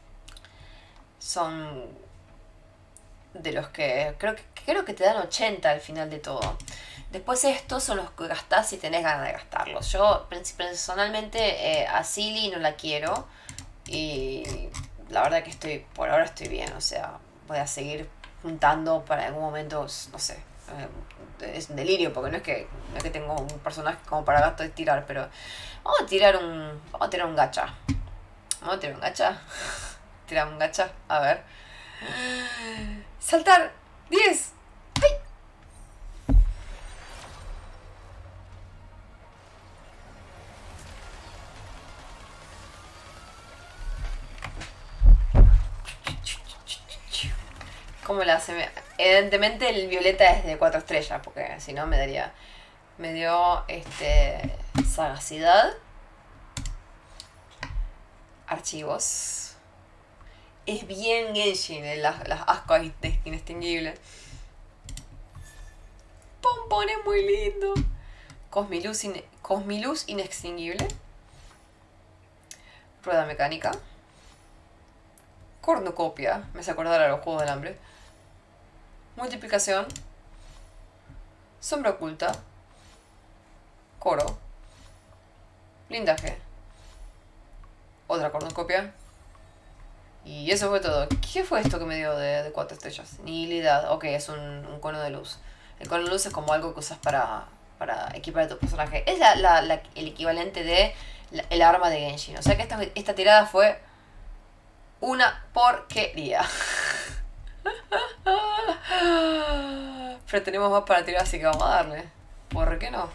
Son de los que creo que creo que te dan ochenta al final de todo. Después estos son los que gastás si tenés ganas de gastarlos. Yo personalmente eh, a Silly no la quiero y la verdad que estoy, por ahora estoy bien, o sea, voy a seguir juntando para algún momento, no sé, eh, es un delirio, porque no es que no es que tengo un personaje como para gasto de tirar, pero vamos a tirar un, vamos a tirar un gacha, vamos a tirar un gacha, tiramos un gacha, a ver, saltar, diez, ¡ay! ¿Cómo la hace? Evidentemente el violeta es de cuatro estrellas, porque si no me daría... Me dio este sagacidad. Archivos. Es bien Genshin, eh, las, las ascuas inextinguibles. Pompón es muy lindo. Cosmiluz, in, Cosmiluz inextinguible. Rueda mecánica. Cornucopia. Me hace acordar a los juegos del hambre. Multiplicación. Sombra oculta. Coro. Blindaje. Otra cornucopia. Y eso fue todo. ¿Qué fue esto que me dio de, de cuatro estrellas? Nihilidad. Ok, es un, un cono de luz. El cono de luz es como algo que usas para, para equipar a tu personaje. Es la, la, la, el equivalente de la, el arma de Genshin. O sea que esta, esta tirada fue una porquería. Pero tenemos más para tirar, así que vamos a darle. ¿Por qué no?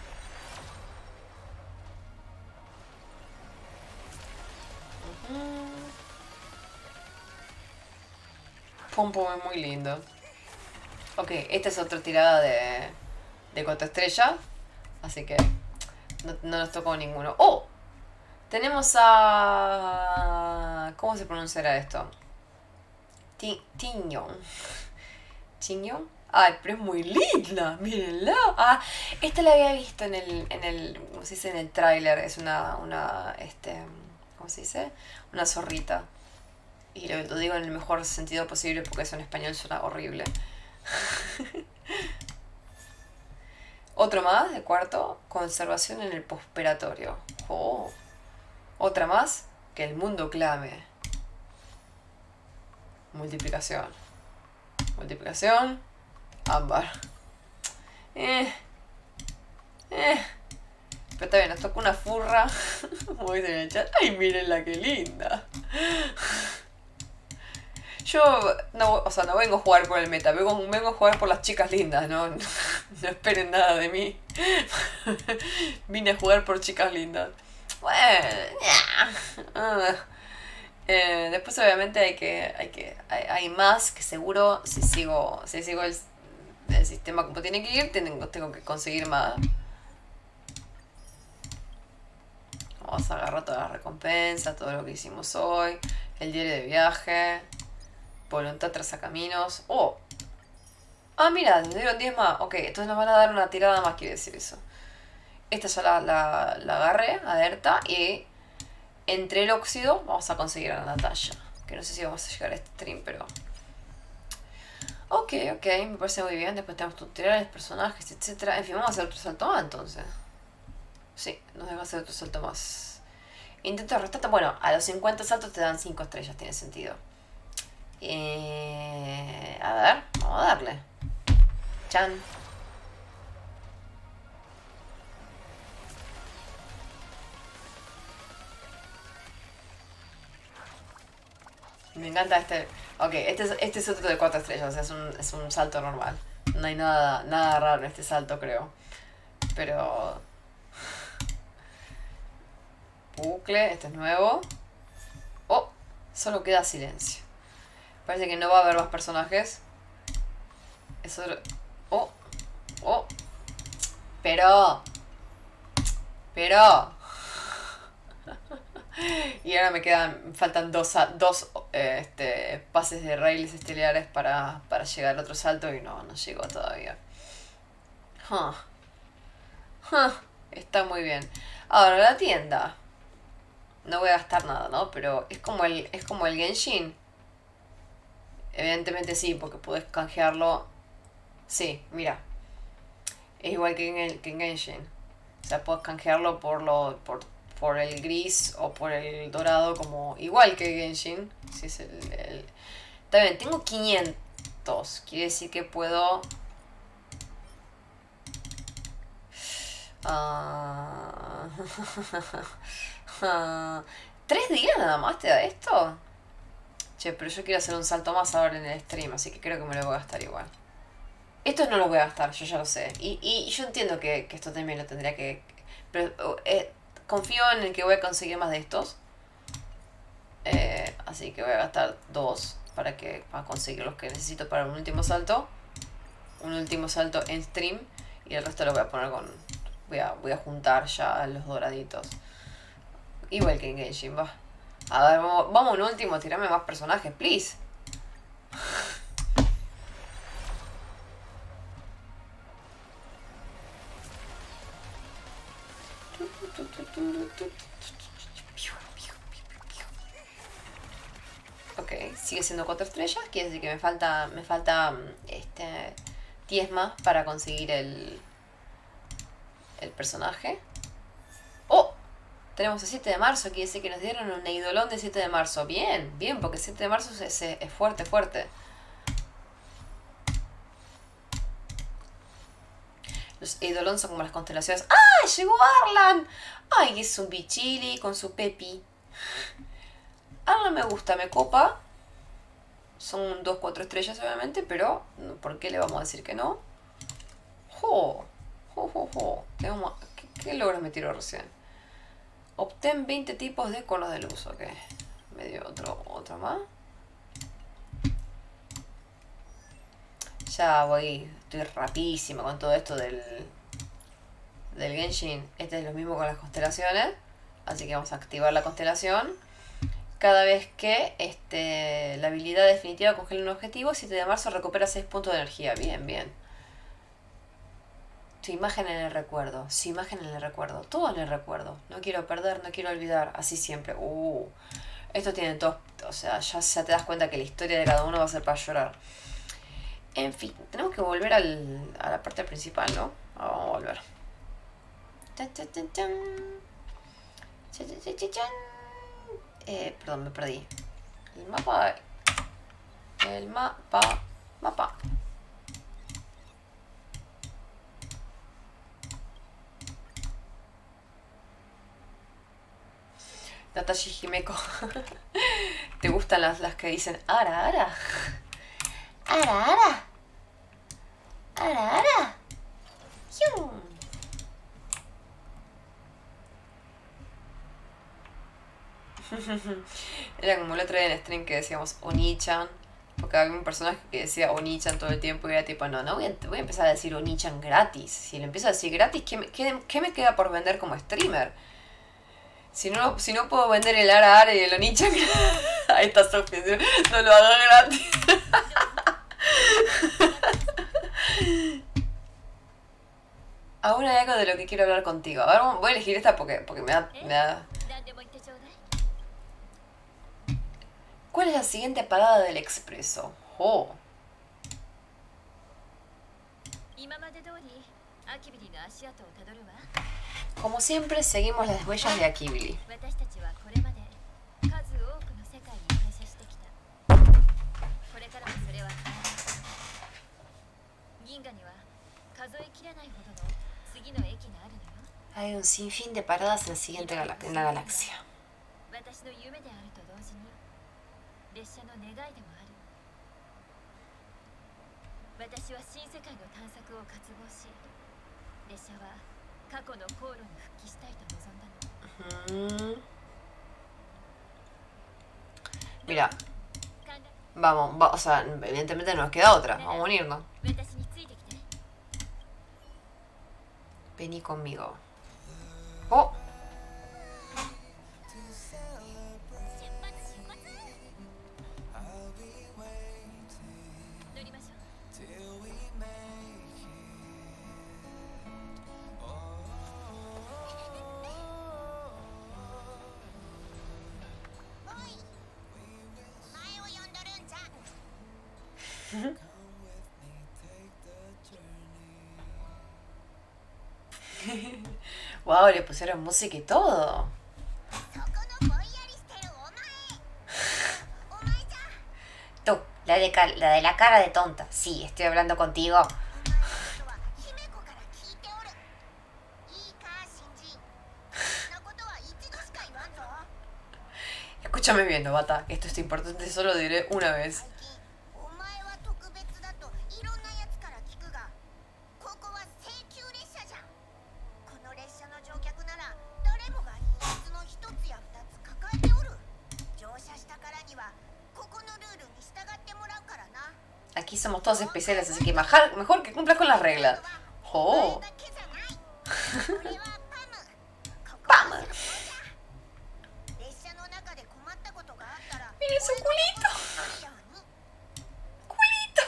Pum Pum es muy lindo. Ok, esta es otra tirada de, de cuatro estrellas. Así que no, no nos tocó ninguno. ¡Oh! Tenemos a... ¿Cómo se pronunciará esto? Tignon. ¿Tignon? Ay, pero es muy linda, mírenla. Ah, esta la había visto en el, en el, ¿cómo se dice? En el tráiler. Es una, una, este, ¿cómo se dice? Una zorrita. Y lo, lo digo en el mejor sentido posible porque eso en español suena horrible. Otro más, de cuarto. Conservación en el postoperatorio. Oh. Otra más, que el mundo clame. Multiplicación. Multiplicación. Ámbar. Eh. Eh. Pero está bien, nos toca una furra. Como dicen en el chat. Ay, mírenla, qué linda. Yo no, o sea, no vengo a jugar por el meta, vengo, vengo a jugar por las chicas lindas, no, no, no esperen nada de mí. Vine a jugar por chicas lindas. Bueno, yeah. eh, después obviamente hay que, hay que, hay, hay más que seguro si sigo, si sigo el, el sistema como tiene que ir, tengo, tengo que conseguir más. Vamos a agarrar todas las recompensas, todo lo que hicimos hoy, el diario de viaje. Voluntad traza caminos. ¡Oh! Ah, mira, nos dieron diez más. Ok, entonces nos van a dar una tirada más, quiere decir eso. Esta ya la, la, la agarré, alerta. Y entre el óxido vamos a conseguir a la Natalia. Que no sé si vamos a llegar a este stream, pero... Ok, ok, me parece muy bien. Después tenemos tutoriales, personajes, etcétera. En fin, vamos a hacer otro salto más entonces. Sí, nos deja hacer otro salto más. Intento de rescate. Bueno, a los cincuenta saltos te dan cinco estrellas, tiene sentido. Eh, a ver, vamos a darle. Chan. Me encanta este. Ok, este es, este es otro de cuatro estrellas, o sea, es un, es un salto normal. No hay nada, nada raro en este salto, creo. Pero... Bucle, este es nuevo. Oh, solo queda silencio. Parece que no va a haber más personajes. Eso... Oh. Oh. Pero... Pero... Y ahora me quedan... Me faltan dos, dos eh, este, pases de raíles estelares para, para llegar al otro salto y no, no llego todavía. Huh. Huh. Está muy bien. Ahora, la tienda. No voy a gastar nada, ¿no? Pero es como el, es como el Genshin. Evidentemente sí, porque puedes canjearlo. Sí, mira. Es igual que en, el, que en Genshin. O sea, puedes canjearlo por, lo, por, por el gris o por el dorado, como igual que Genshin. Si es el, el... Está bien, tengo quinientos. Quiere decir que puedo... Uh... ¿Tres días nada más te da esto? Che, pero yo quiero hacer un salto más ahora en el stream, así que creo que me lo voy a gastar igual. Estos no los voy a gastar, yo ya lo sé. Y, y yo entiendo que, que esto también lo tendría que... Pero eh, confío en el que voy a conseguir más de estos. Eh, así que voy a gastar dos para, que, para conseguir los que necesito para un último salto. Un último salto en stream. Y el resto lo voy a poner con... Voy a, voy a juntar ya los doraditos. Igual que en Genshin, va. A ver, vamos, vamos un último, tirame más personajes, please. Ok, sigue siendo cuatro estrellas, quiere decir que me falta, me falta este, diez más para conseguir el, el personaje. ¡Oh! Tenemos el siete de marzo, quiere decir que nos dieron un Eidolon de siete de marzo. Bien, bien, porque el siete de marzo es, es fuerte, fuerte. Los Eidolon son como las constelaciones. ¡Ah! ¡Llegó Arlan! ¡Ay, es un bichili con su pepi! Arlan me gusta, me copa. Son dos, cuatro estrellas obviamente, pero ¿por qué le vamos a decir que no? ¡Jo! ¡Jo, jo, jo! Tengo, ¿qué, ¿Qué logros me tiró recién? Obtén veinte tipos de conos de luz, ok. Me dio otro, otro más. Ya voy, estoy rapidísimo con todo esto del, del Genshin. Este es lo mismo con las constelaciones. Así que vamos a activar la constelación. Cada vez que este, la habilidad definitiva congela un objetivo, siete de marzo recupera seis puntos de energía. Bien, bien. Su imagen en el recuerdo, su imagen en el recuerdo, todo en el recuerdo. No quiero perder, no quiero olvidar, así siempre. Uh, esto tiene todo, o sea, ya, ya te das cuenta que la historia de cada uno va a ser para llorar. En fin, tenemos que volver al, a la parte principal, ¿no? Ah, vamos a volver. Eh, perdón, me perdí. El mapa... el mapa. Mapa. Natashi Himeko. ¿Te gustan las, las que dicen ara ara? Ara ara. Ara ara. Yum. Era como el otro día en stream que decíamos Onichan. Porque había un personaje que decía Onichan todo el tiempo y era tipo, no, no voy a, voy a empezar a decir Onichan gratis. Si le empiezo a decir gratis, ¿qué me, qué, qué me queda por vender como streamer? Si no, si no puedo vender el Ara Ara y el Onichan, ahí está Sofía, no lo hago gratis. Aún hay algo de lo que quiero hablar contigo. A ver, voy a elegir esta porque, porque me da, me da... ¿Cuál es la siguiente parada del expreso? Oh. Como siempre, seguimos las huellas de Akibili. Hay un sinfín de paradas en la siguiente galax en la galaxia. Mm. Mira, vamos, va, o sea, evidentemente no nos queda otra, vamos a unirnos. Vení conmigo. Oh. Wow, le pusieron música y todo. Tú, la de, la de la cara de tonta. Sí, estoy hablando contigo. Escúchame bien, Novata. Esto es importante, solo diré una vez. Aquí somos todos especiales, así que mejor, mejor que cumplas con las reglas. Oh. ¡Pam! ¡Miren su culito! ¡Culito!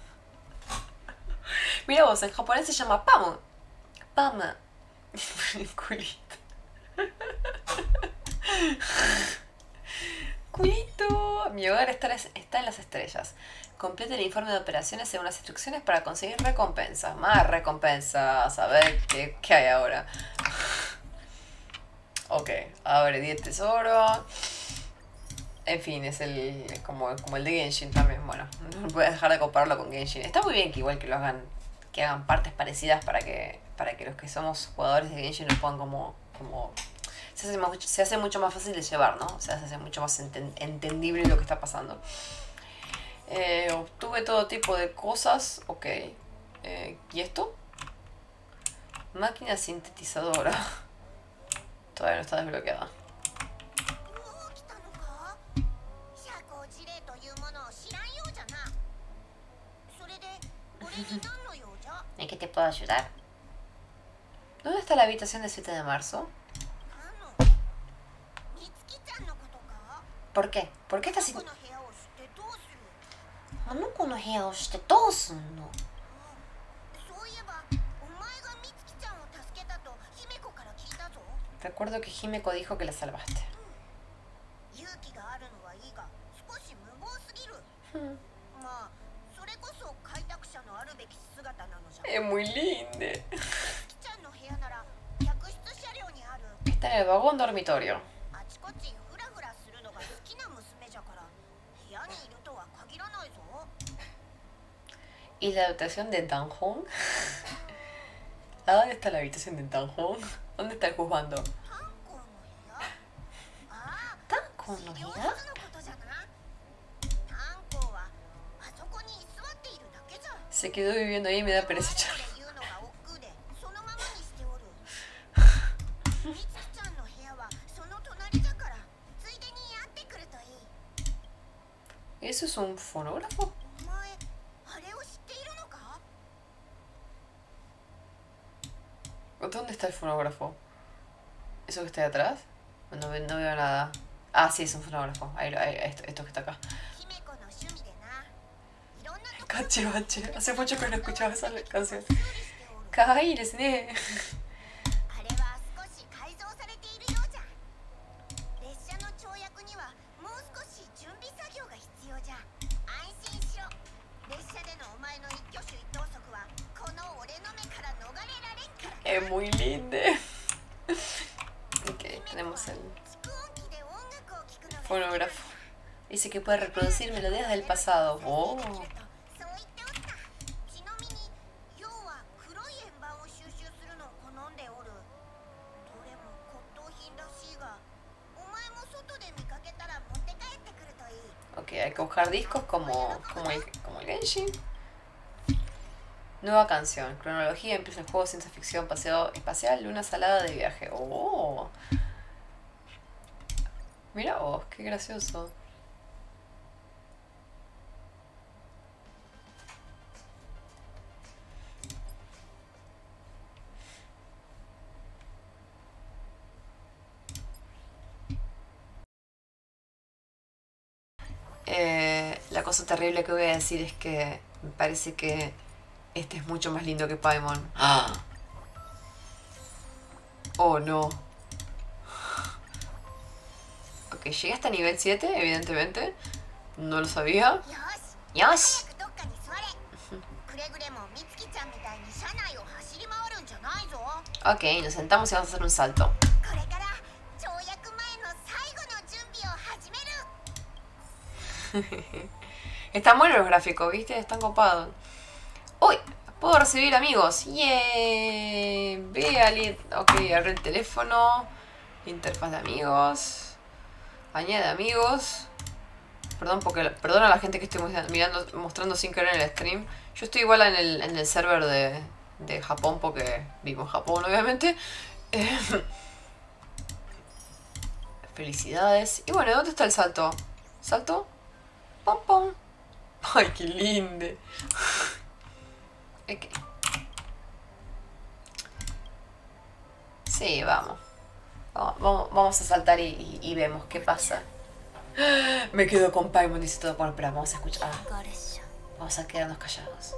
Mira vos, en japonés se llama Pam. Pam. Culito. Culito. Mi hogar está, está en las estrellas. Complete el informe de operaciones según las instrucciones para conseguir recompensas. Más recompensas. A ver qué, qué hay ahora. Ok, abre diez tesoros. En fin, es el es como, como el de Genshin también. Bueno, no voy a dejar de compararlo con Genshin. Está muy bien que igual que lo hagan, que hagan partes parecidas para que, para que los que somos jugadores de Genshin lo puedan como... como se, hace más, se hace mucho más fácil de llevar, ¿no? O sea, se hace mucho más enten, entendible lo que está pasando. Eh, obtuve todo tipo de cosas. Ok. Eh, ¿Y esto? Máquina sintetizadora. Todavía no está desbloqueada. ¿En qué te puedo ayudar? ¿Dónde está la habitación del siete de marzo? ¿Por qué? ¿Por qué estás sin...? Recuerdo que Himeko dijo que la salvaste. Hmm. Es muy linda. Está en el vagón dormitorio. ¿Y la habitación de Danhong? ¿A dónde está la habitación de Danhong? ¿Dónde está el juzgando? ¿Danhong no mira? Se quedó viviendo ahí y me da pereza echarlo. ¿Eso es un fonógrafo? ¿Dónde está el fonógrafo? ¿Eso que está ahí atrás? No, ve- no veo nada. Ah, sí, es un fonógrafo. Ahí, ahí, esto, esto que está acá. Cache, bache. Hace mucho que no escuchaba esa canción. Kawaii desu ne. Es muy lindo. Ok, tenemos el fonógrafo. Dice que puede reproducir melodías del pasado. Oh. Ok, hay que buscar discos como, como, el, como el Genshin. Nueva canción. Cronología, empieza el juego, ciencia ficción, paseo espacial, luna salada de viaje. Oh. Mira vos, qué gracioso. Eh, la cosa terrible que voy a decir es que me parece que este es mucho más lindo que Paimon. ¡Ah! Oh, no. Ok, llegué hasta nivel siete, evidentemente. No lo sabía. ¡Yosh! Ok, nos sentamos y vamos a hacer un salto. Están buenos los gráficos, ¿viste? Están copados. ¡Uy! Puedo recibir amigos. ¡Yeah! Ve al... Ok, agarré el teléfono. Interfaz de amigos. Añade amigos. Perdón, porque, perdón a la gente que estoy mirando, mostrando sin querer en el stream. Yo estoy igual en el, en el server de, de Japón porque vivo en Japón, obviamente. Eh, felicidades. Y bueno, ¿dónde está el salto? ¿Salto? ¡Pum, pum! ¡Ay, qué lindo! Ok. Sí, vamos. Vamos, vamos a saltar y, y, y vemos qué pasa. Me quedo con Paimon, dice todo. Bueno, espera, vamos a escuchar. Ah, vamos a quedarnos callados.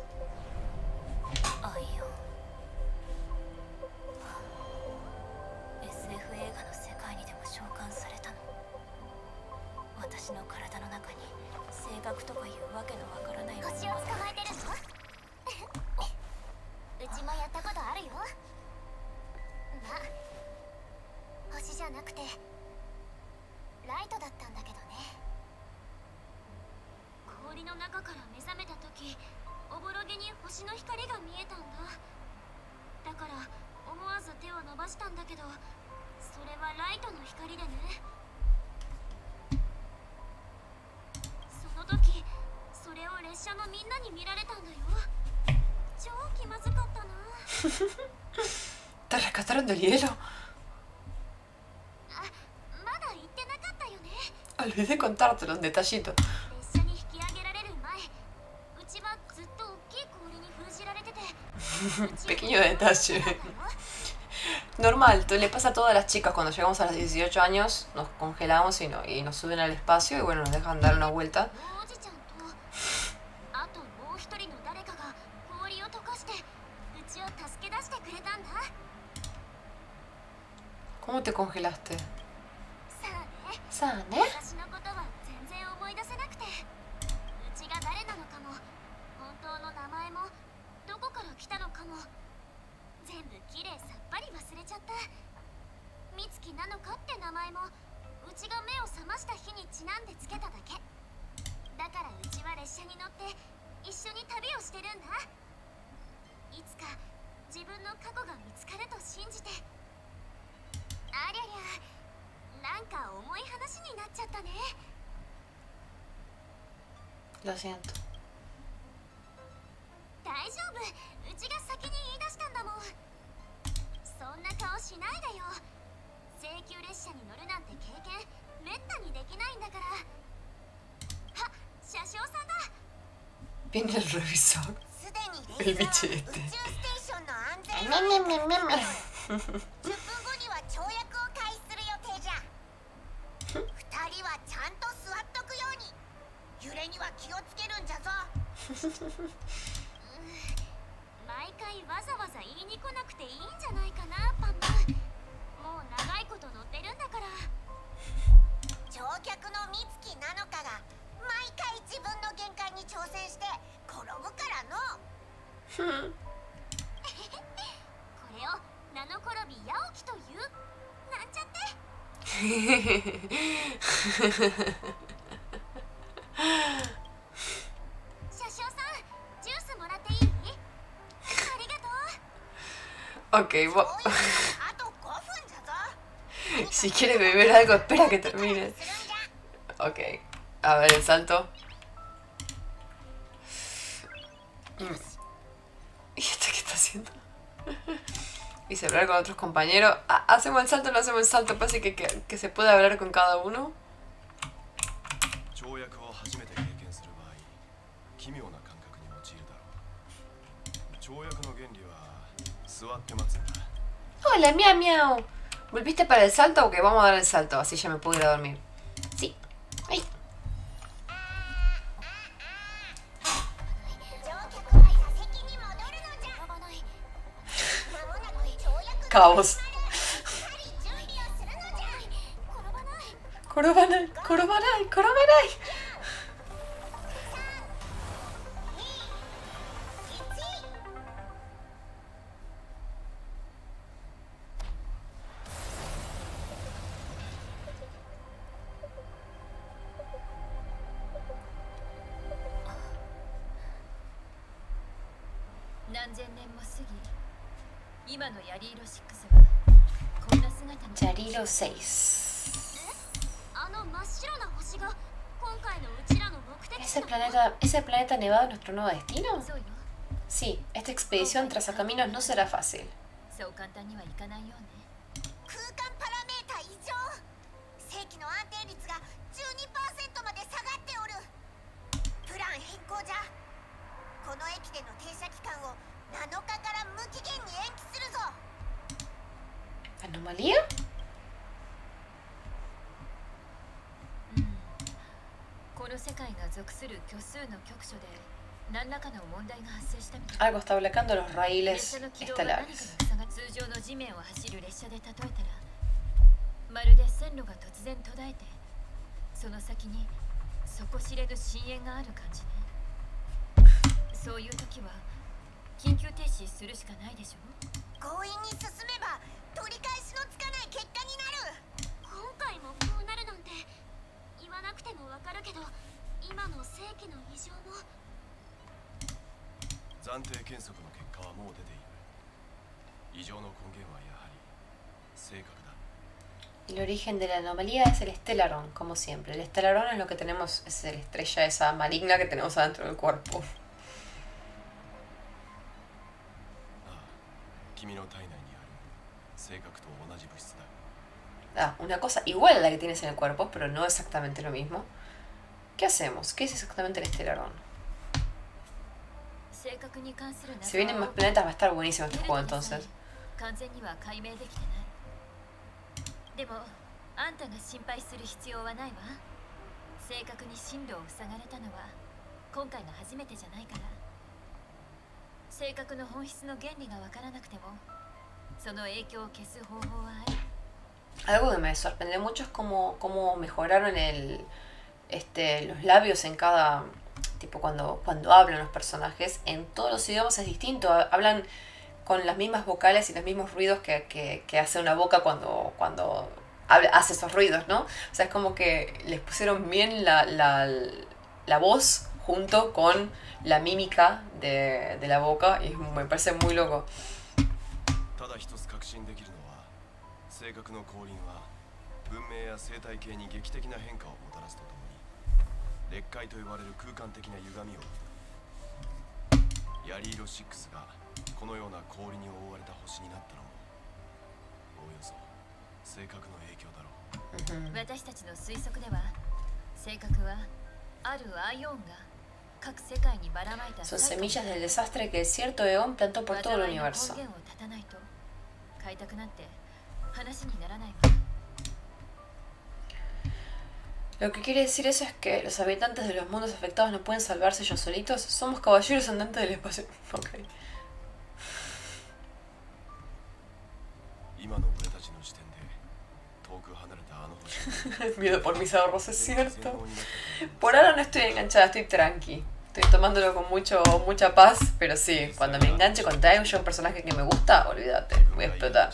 ¿Te rescataron del hielo? Olvidé contártelo en detallito. Pequeño detalle. Normal, le pasa a todas las chicas cuando llegamos a los dieciocho años, nos congelamos y, no, y nos suben al espacio y bueno, nos dejan dar una vuelta. ¿Cómo te congelaste? ¿Sane? 一緒に旅をしてるんだ。いつか自分の過去が見つかると信じて。ありゃりゃ、なんか重い話になっちゃったね。 Lo siento. 大丈夫、うちが先に言い出したんだもん。そんな顔しないでよ。請求列車に乗るなんて経験めったにできないんだから。あ、車掌さんだ。 Viene el revisor. すでに El レーザー bichete. 宇宙ステーションの安全 Me, me, me, me, me. じゅっぷんごには跳躍を開始する予定じゃ。二人はちゃんと座っとくように。揺れには気をつけるんじゃぞ。毎回わざわざ言いに来なくていいんじゃないかな、パンパン。もう長いこと乗ってるんだから。乗客の美月なのかが毎回自分の限界に挑戦して転ぶからの。これをナノ転び八起きというなんちゃって。車掌さん、ジュースもらっていい？ありがとう。 Ok, bo- あとごふんじゃぞ。 si quieres beber algo, espera que termine. Ok, a ver el salto. Mm. ¿Y este qué está haciendo? Y hablar con otros compañeros. Ah, ¿hacemos el salto o no hacemos el salto? Parece que, que, que se puede hablar con cada uno. Hola, miau miau. ¿Volviste para el salto o que vamos a dar el salto? Así ya me puedo ir a dormir. Sí. Ay. Caos. Korobanai, korobanai, korobanai. Yarilo seis. ¿Es el planeta, ¿Es el planeta nevado nuestro nuevo destino? Sí, esta expedición tras a caminos no será fácil. ¿Anomalía? Algo está bloqueando los raíles estelares. El origen de la anomalía es el Stellaron, como siempre. El Stellaron es lo que tenemos, es la estrella esa maligna que tenemos adentro del cuerpo. Ah, una cosa igual a la que tienes en el cuerpo, pero no exactamente lo mismo. ¿Qué hacemos? ¿Qué es exactamente el Stellaron? Si vienen más planetas va a estar buenísimo este juego entonces. Algo que me sorprende mucho es cómo, cómo mejoraron el, este, los labios en cada... Tipo cuando, cuando hablan los personajes. En todos los idiomas es distinto. Hablan con las mismas vocales y los mismos ruidos que, que, que hace una boca cuando, cuando habla, hace esos ruidos, ¿no? O sea, es como que les pusieron bien la, la, la voz junto con la mímica de, de la boca y me parece muy loco. ただ一つ確信できるのは正確の降臨は文明や生態系に劇的な変化をもたらすとともに裂解と呼ばれる空間的な歪みを生む。ヤリーロろくがこのような氷に覆われた星になったのもおおよそ性格の影響だろう。 私たちの推測では性格はあるアイオンが各世界にばらまいた Son semillas del desastre que el cierto Eón plantó por todo el universo. 災いの根源を断たないと開拓なんて話にならないわ。 Lo que quiere decir eso es que los habitantes de los mundos afectados no pueden salvarse ellos solitos. Somos caballeros andantes del espacio. Ok. Miedo por mis ahorros, es cierto. Por ahora no estoy enganchada, estoy tranqui. Estoy tomándolo con mucho, mucha paz, pero sí, cuando me enganche, cuando traigo yo un personaje que me gusta, olvídate, voy a explotar.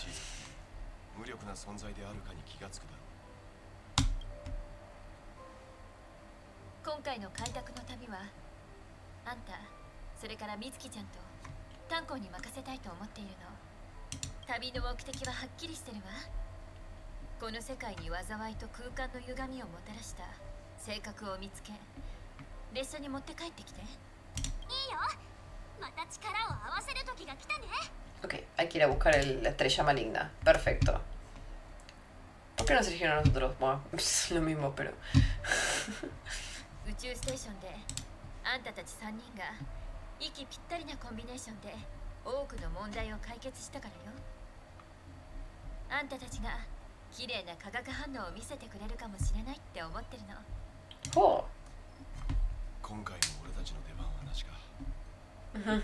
今回の開拓の旅はあんた、それから美月ちゃんと炭鉱に任せたいと思っているの。旅の目的ははっきりしてるわ。この世界に災いと空間の歪みをもたらした性格を見つけ、列車に持って帰ってきて。いいよ、また力を合わせる時が来たね。 Ok, hay que ir a buscar el, la estrella maligna. Perfecto. ¿Por qué nos eligieron a nosotros? Bueno, es lo mismo, pero... 宇宙ステーションであんたたちさんにんが息ぴったりなコンビネーションで多くの問題を解決したからよ。あんたたちが綺麗な化学反応を見せてくれるかもしれないって思ってるの。 Oh. 今回も俺たちの出番はなしか。 あんたが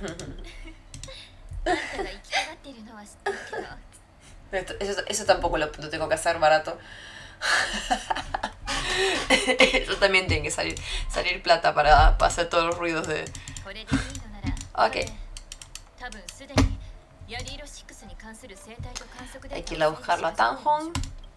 生きたがっているのは知ってるけど。 Eso, eso tampoco lo, lo tengo que hacer barato. Eso también tiene que salir, salir plata para, para hacer todos los ruidos de... Ok. Hay que ir a buscarlo a Tanjong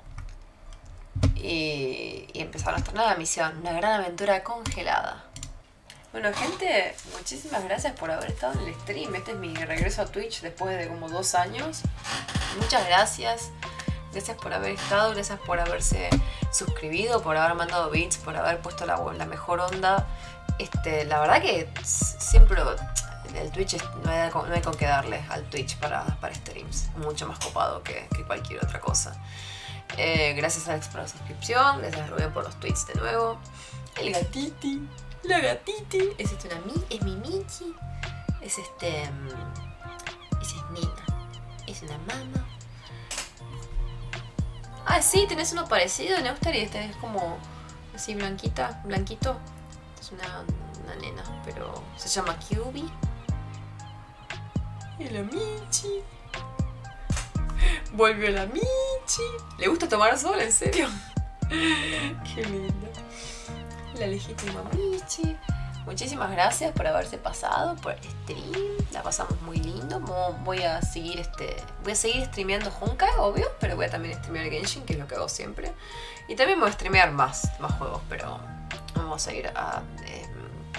y, y empezar nuestra nueva misión, una gran aventura congelada. Bueno, gente, muchísimas gracias por haber estado en el stream. Este es mi regreso a Twitch después de como dos años. Muchas gracias. Gracias por haber estado, gracias por haberse suscribido, por haber mandado bits, por haber puesto la, la mejor onda. Este, la verdad que siempre el Twitch es, no, hay, no hay con qué darle al Twitch para, para streams. Mucho más copado que, que cualquier otra cosa. Eh, gracias a Alex por la suscripción, gracias a Rubén por los tweets de nuevo. El gatiti, la gatiti. Es este una mi, es mi Michi. Es este. Esa es nena. Es una mama. Ah, sí, tenés uno parecido, Neustar, y este es como así blanquita, blanquito. Es una, una nena, pero se llama Kyubi. Y la Michi. Volvió la Michi. ¿Le gusta tomar sol? ¿En serio? Qué linda. La legítima Michi. Muchísimas gracias por haberse pasado por el stream. La pasamos muy lindo. Voy a seguir este. Voy a seguir streameando Honkai, obvio, pero voy a también streamear Genshin, que es lo que hago siempre. Y también voy a streamear más, más juegos, pero vamos a ir a. Eh,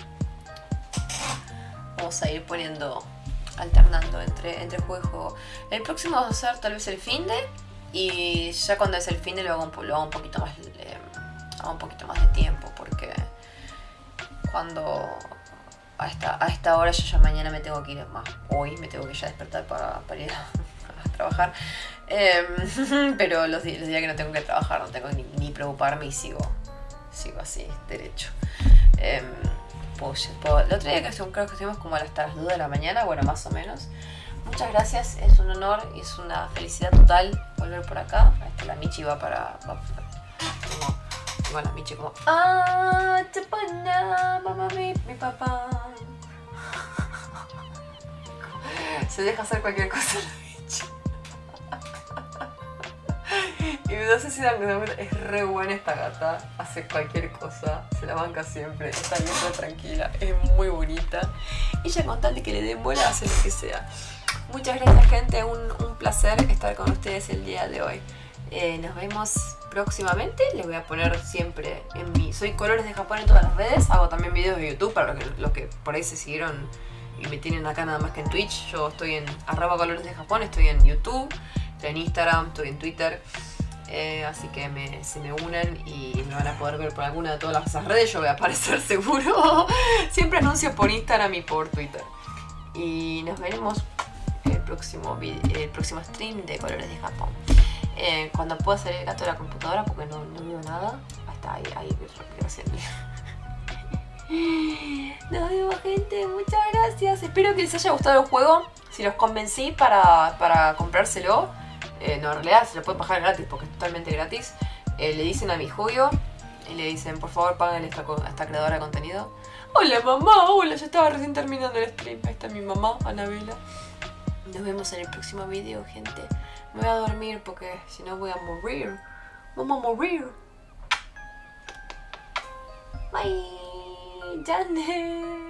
vamos a ir poniendo. Alternando entre, entre juego y juego. El próximo va a ser tal vez el finde. Y ya cuando es el finde lo hago un, lo hago un poquito más. Eh, hago un poquito más de tiempo, porque cuando a esta, a esta hora yo ya mañana me tengo que ir, más hoy me tengo que ya despertar para, para ir a, a trabajar, eh, pero los, los días que no tengo que trabajar no tengo ni, ni preocuparme y sigo sigo así, derecho. eh, pues, pues, el otro día que creo que estuvimos como hasta las dos de la mañana, bueno, más o menos. Muchas gracias, es un honor y es una felicidad total volver por acá. Este, la Michi va para... Va, como, tengo a la Michi como... ¡Ah! ¡Chapana! ¡Mamá, mi, mi papá! Se deja hacer cualquier cosa la Michi. Y no sé si dan cuenta, es re buena esta gata. Hace cualquier cosa, se la banca siempre. Está bien, re tranquila, es muy bonita. Ella con tal de que le den bola hace lo que sea. Muchas gracias, gente, un, un placer estar con ustedes el día de hoy. Eh, nos vemos próximamente. Les voy a poner siempre en mi... Soy Colores de Japón en todas las redes. Hago también videos de YouTube para los que, los que por ahí se siguieron y me tienen acá nada más que en Twitch. Yo estoy en arroba Colores de Japón, estoy en YouTube, estoy en Instagram, estoy en Twitter. Eh, así que me, se me unen y me van a poder ver por alguna de todas esas redes. Yo voy a aparecer seguro. Siempre anuncio por Instagram y por Twitter. Y nos veremos el próximo, video, el próximo stream de Colores de Japón. Eh, cuando pueda salir el gato de la computadora porque no, no veo nada. Hasta ahí, ahí recién. Nos vemos, gente. Muchas gracias. Espero que les haya gustado el juego. Si los convencí para, para comprárselo. Eh, no, en realidad se lo pueden bajar gratis porque es totalmente gratis. Eh, le dicen a mi Julio y le dicen, por favor, páganle a esta, a esta creadora de contenido. Hola, mamá. Hola, yo estaba recién terminando el stream. Ahí está mi mamá, Anabela. Nos vemos en el próximo video, gente. Me voy a dormir porque si no voy a morir. Vamos a morir. Bye. Janet.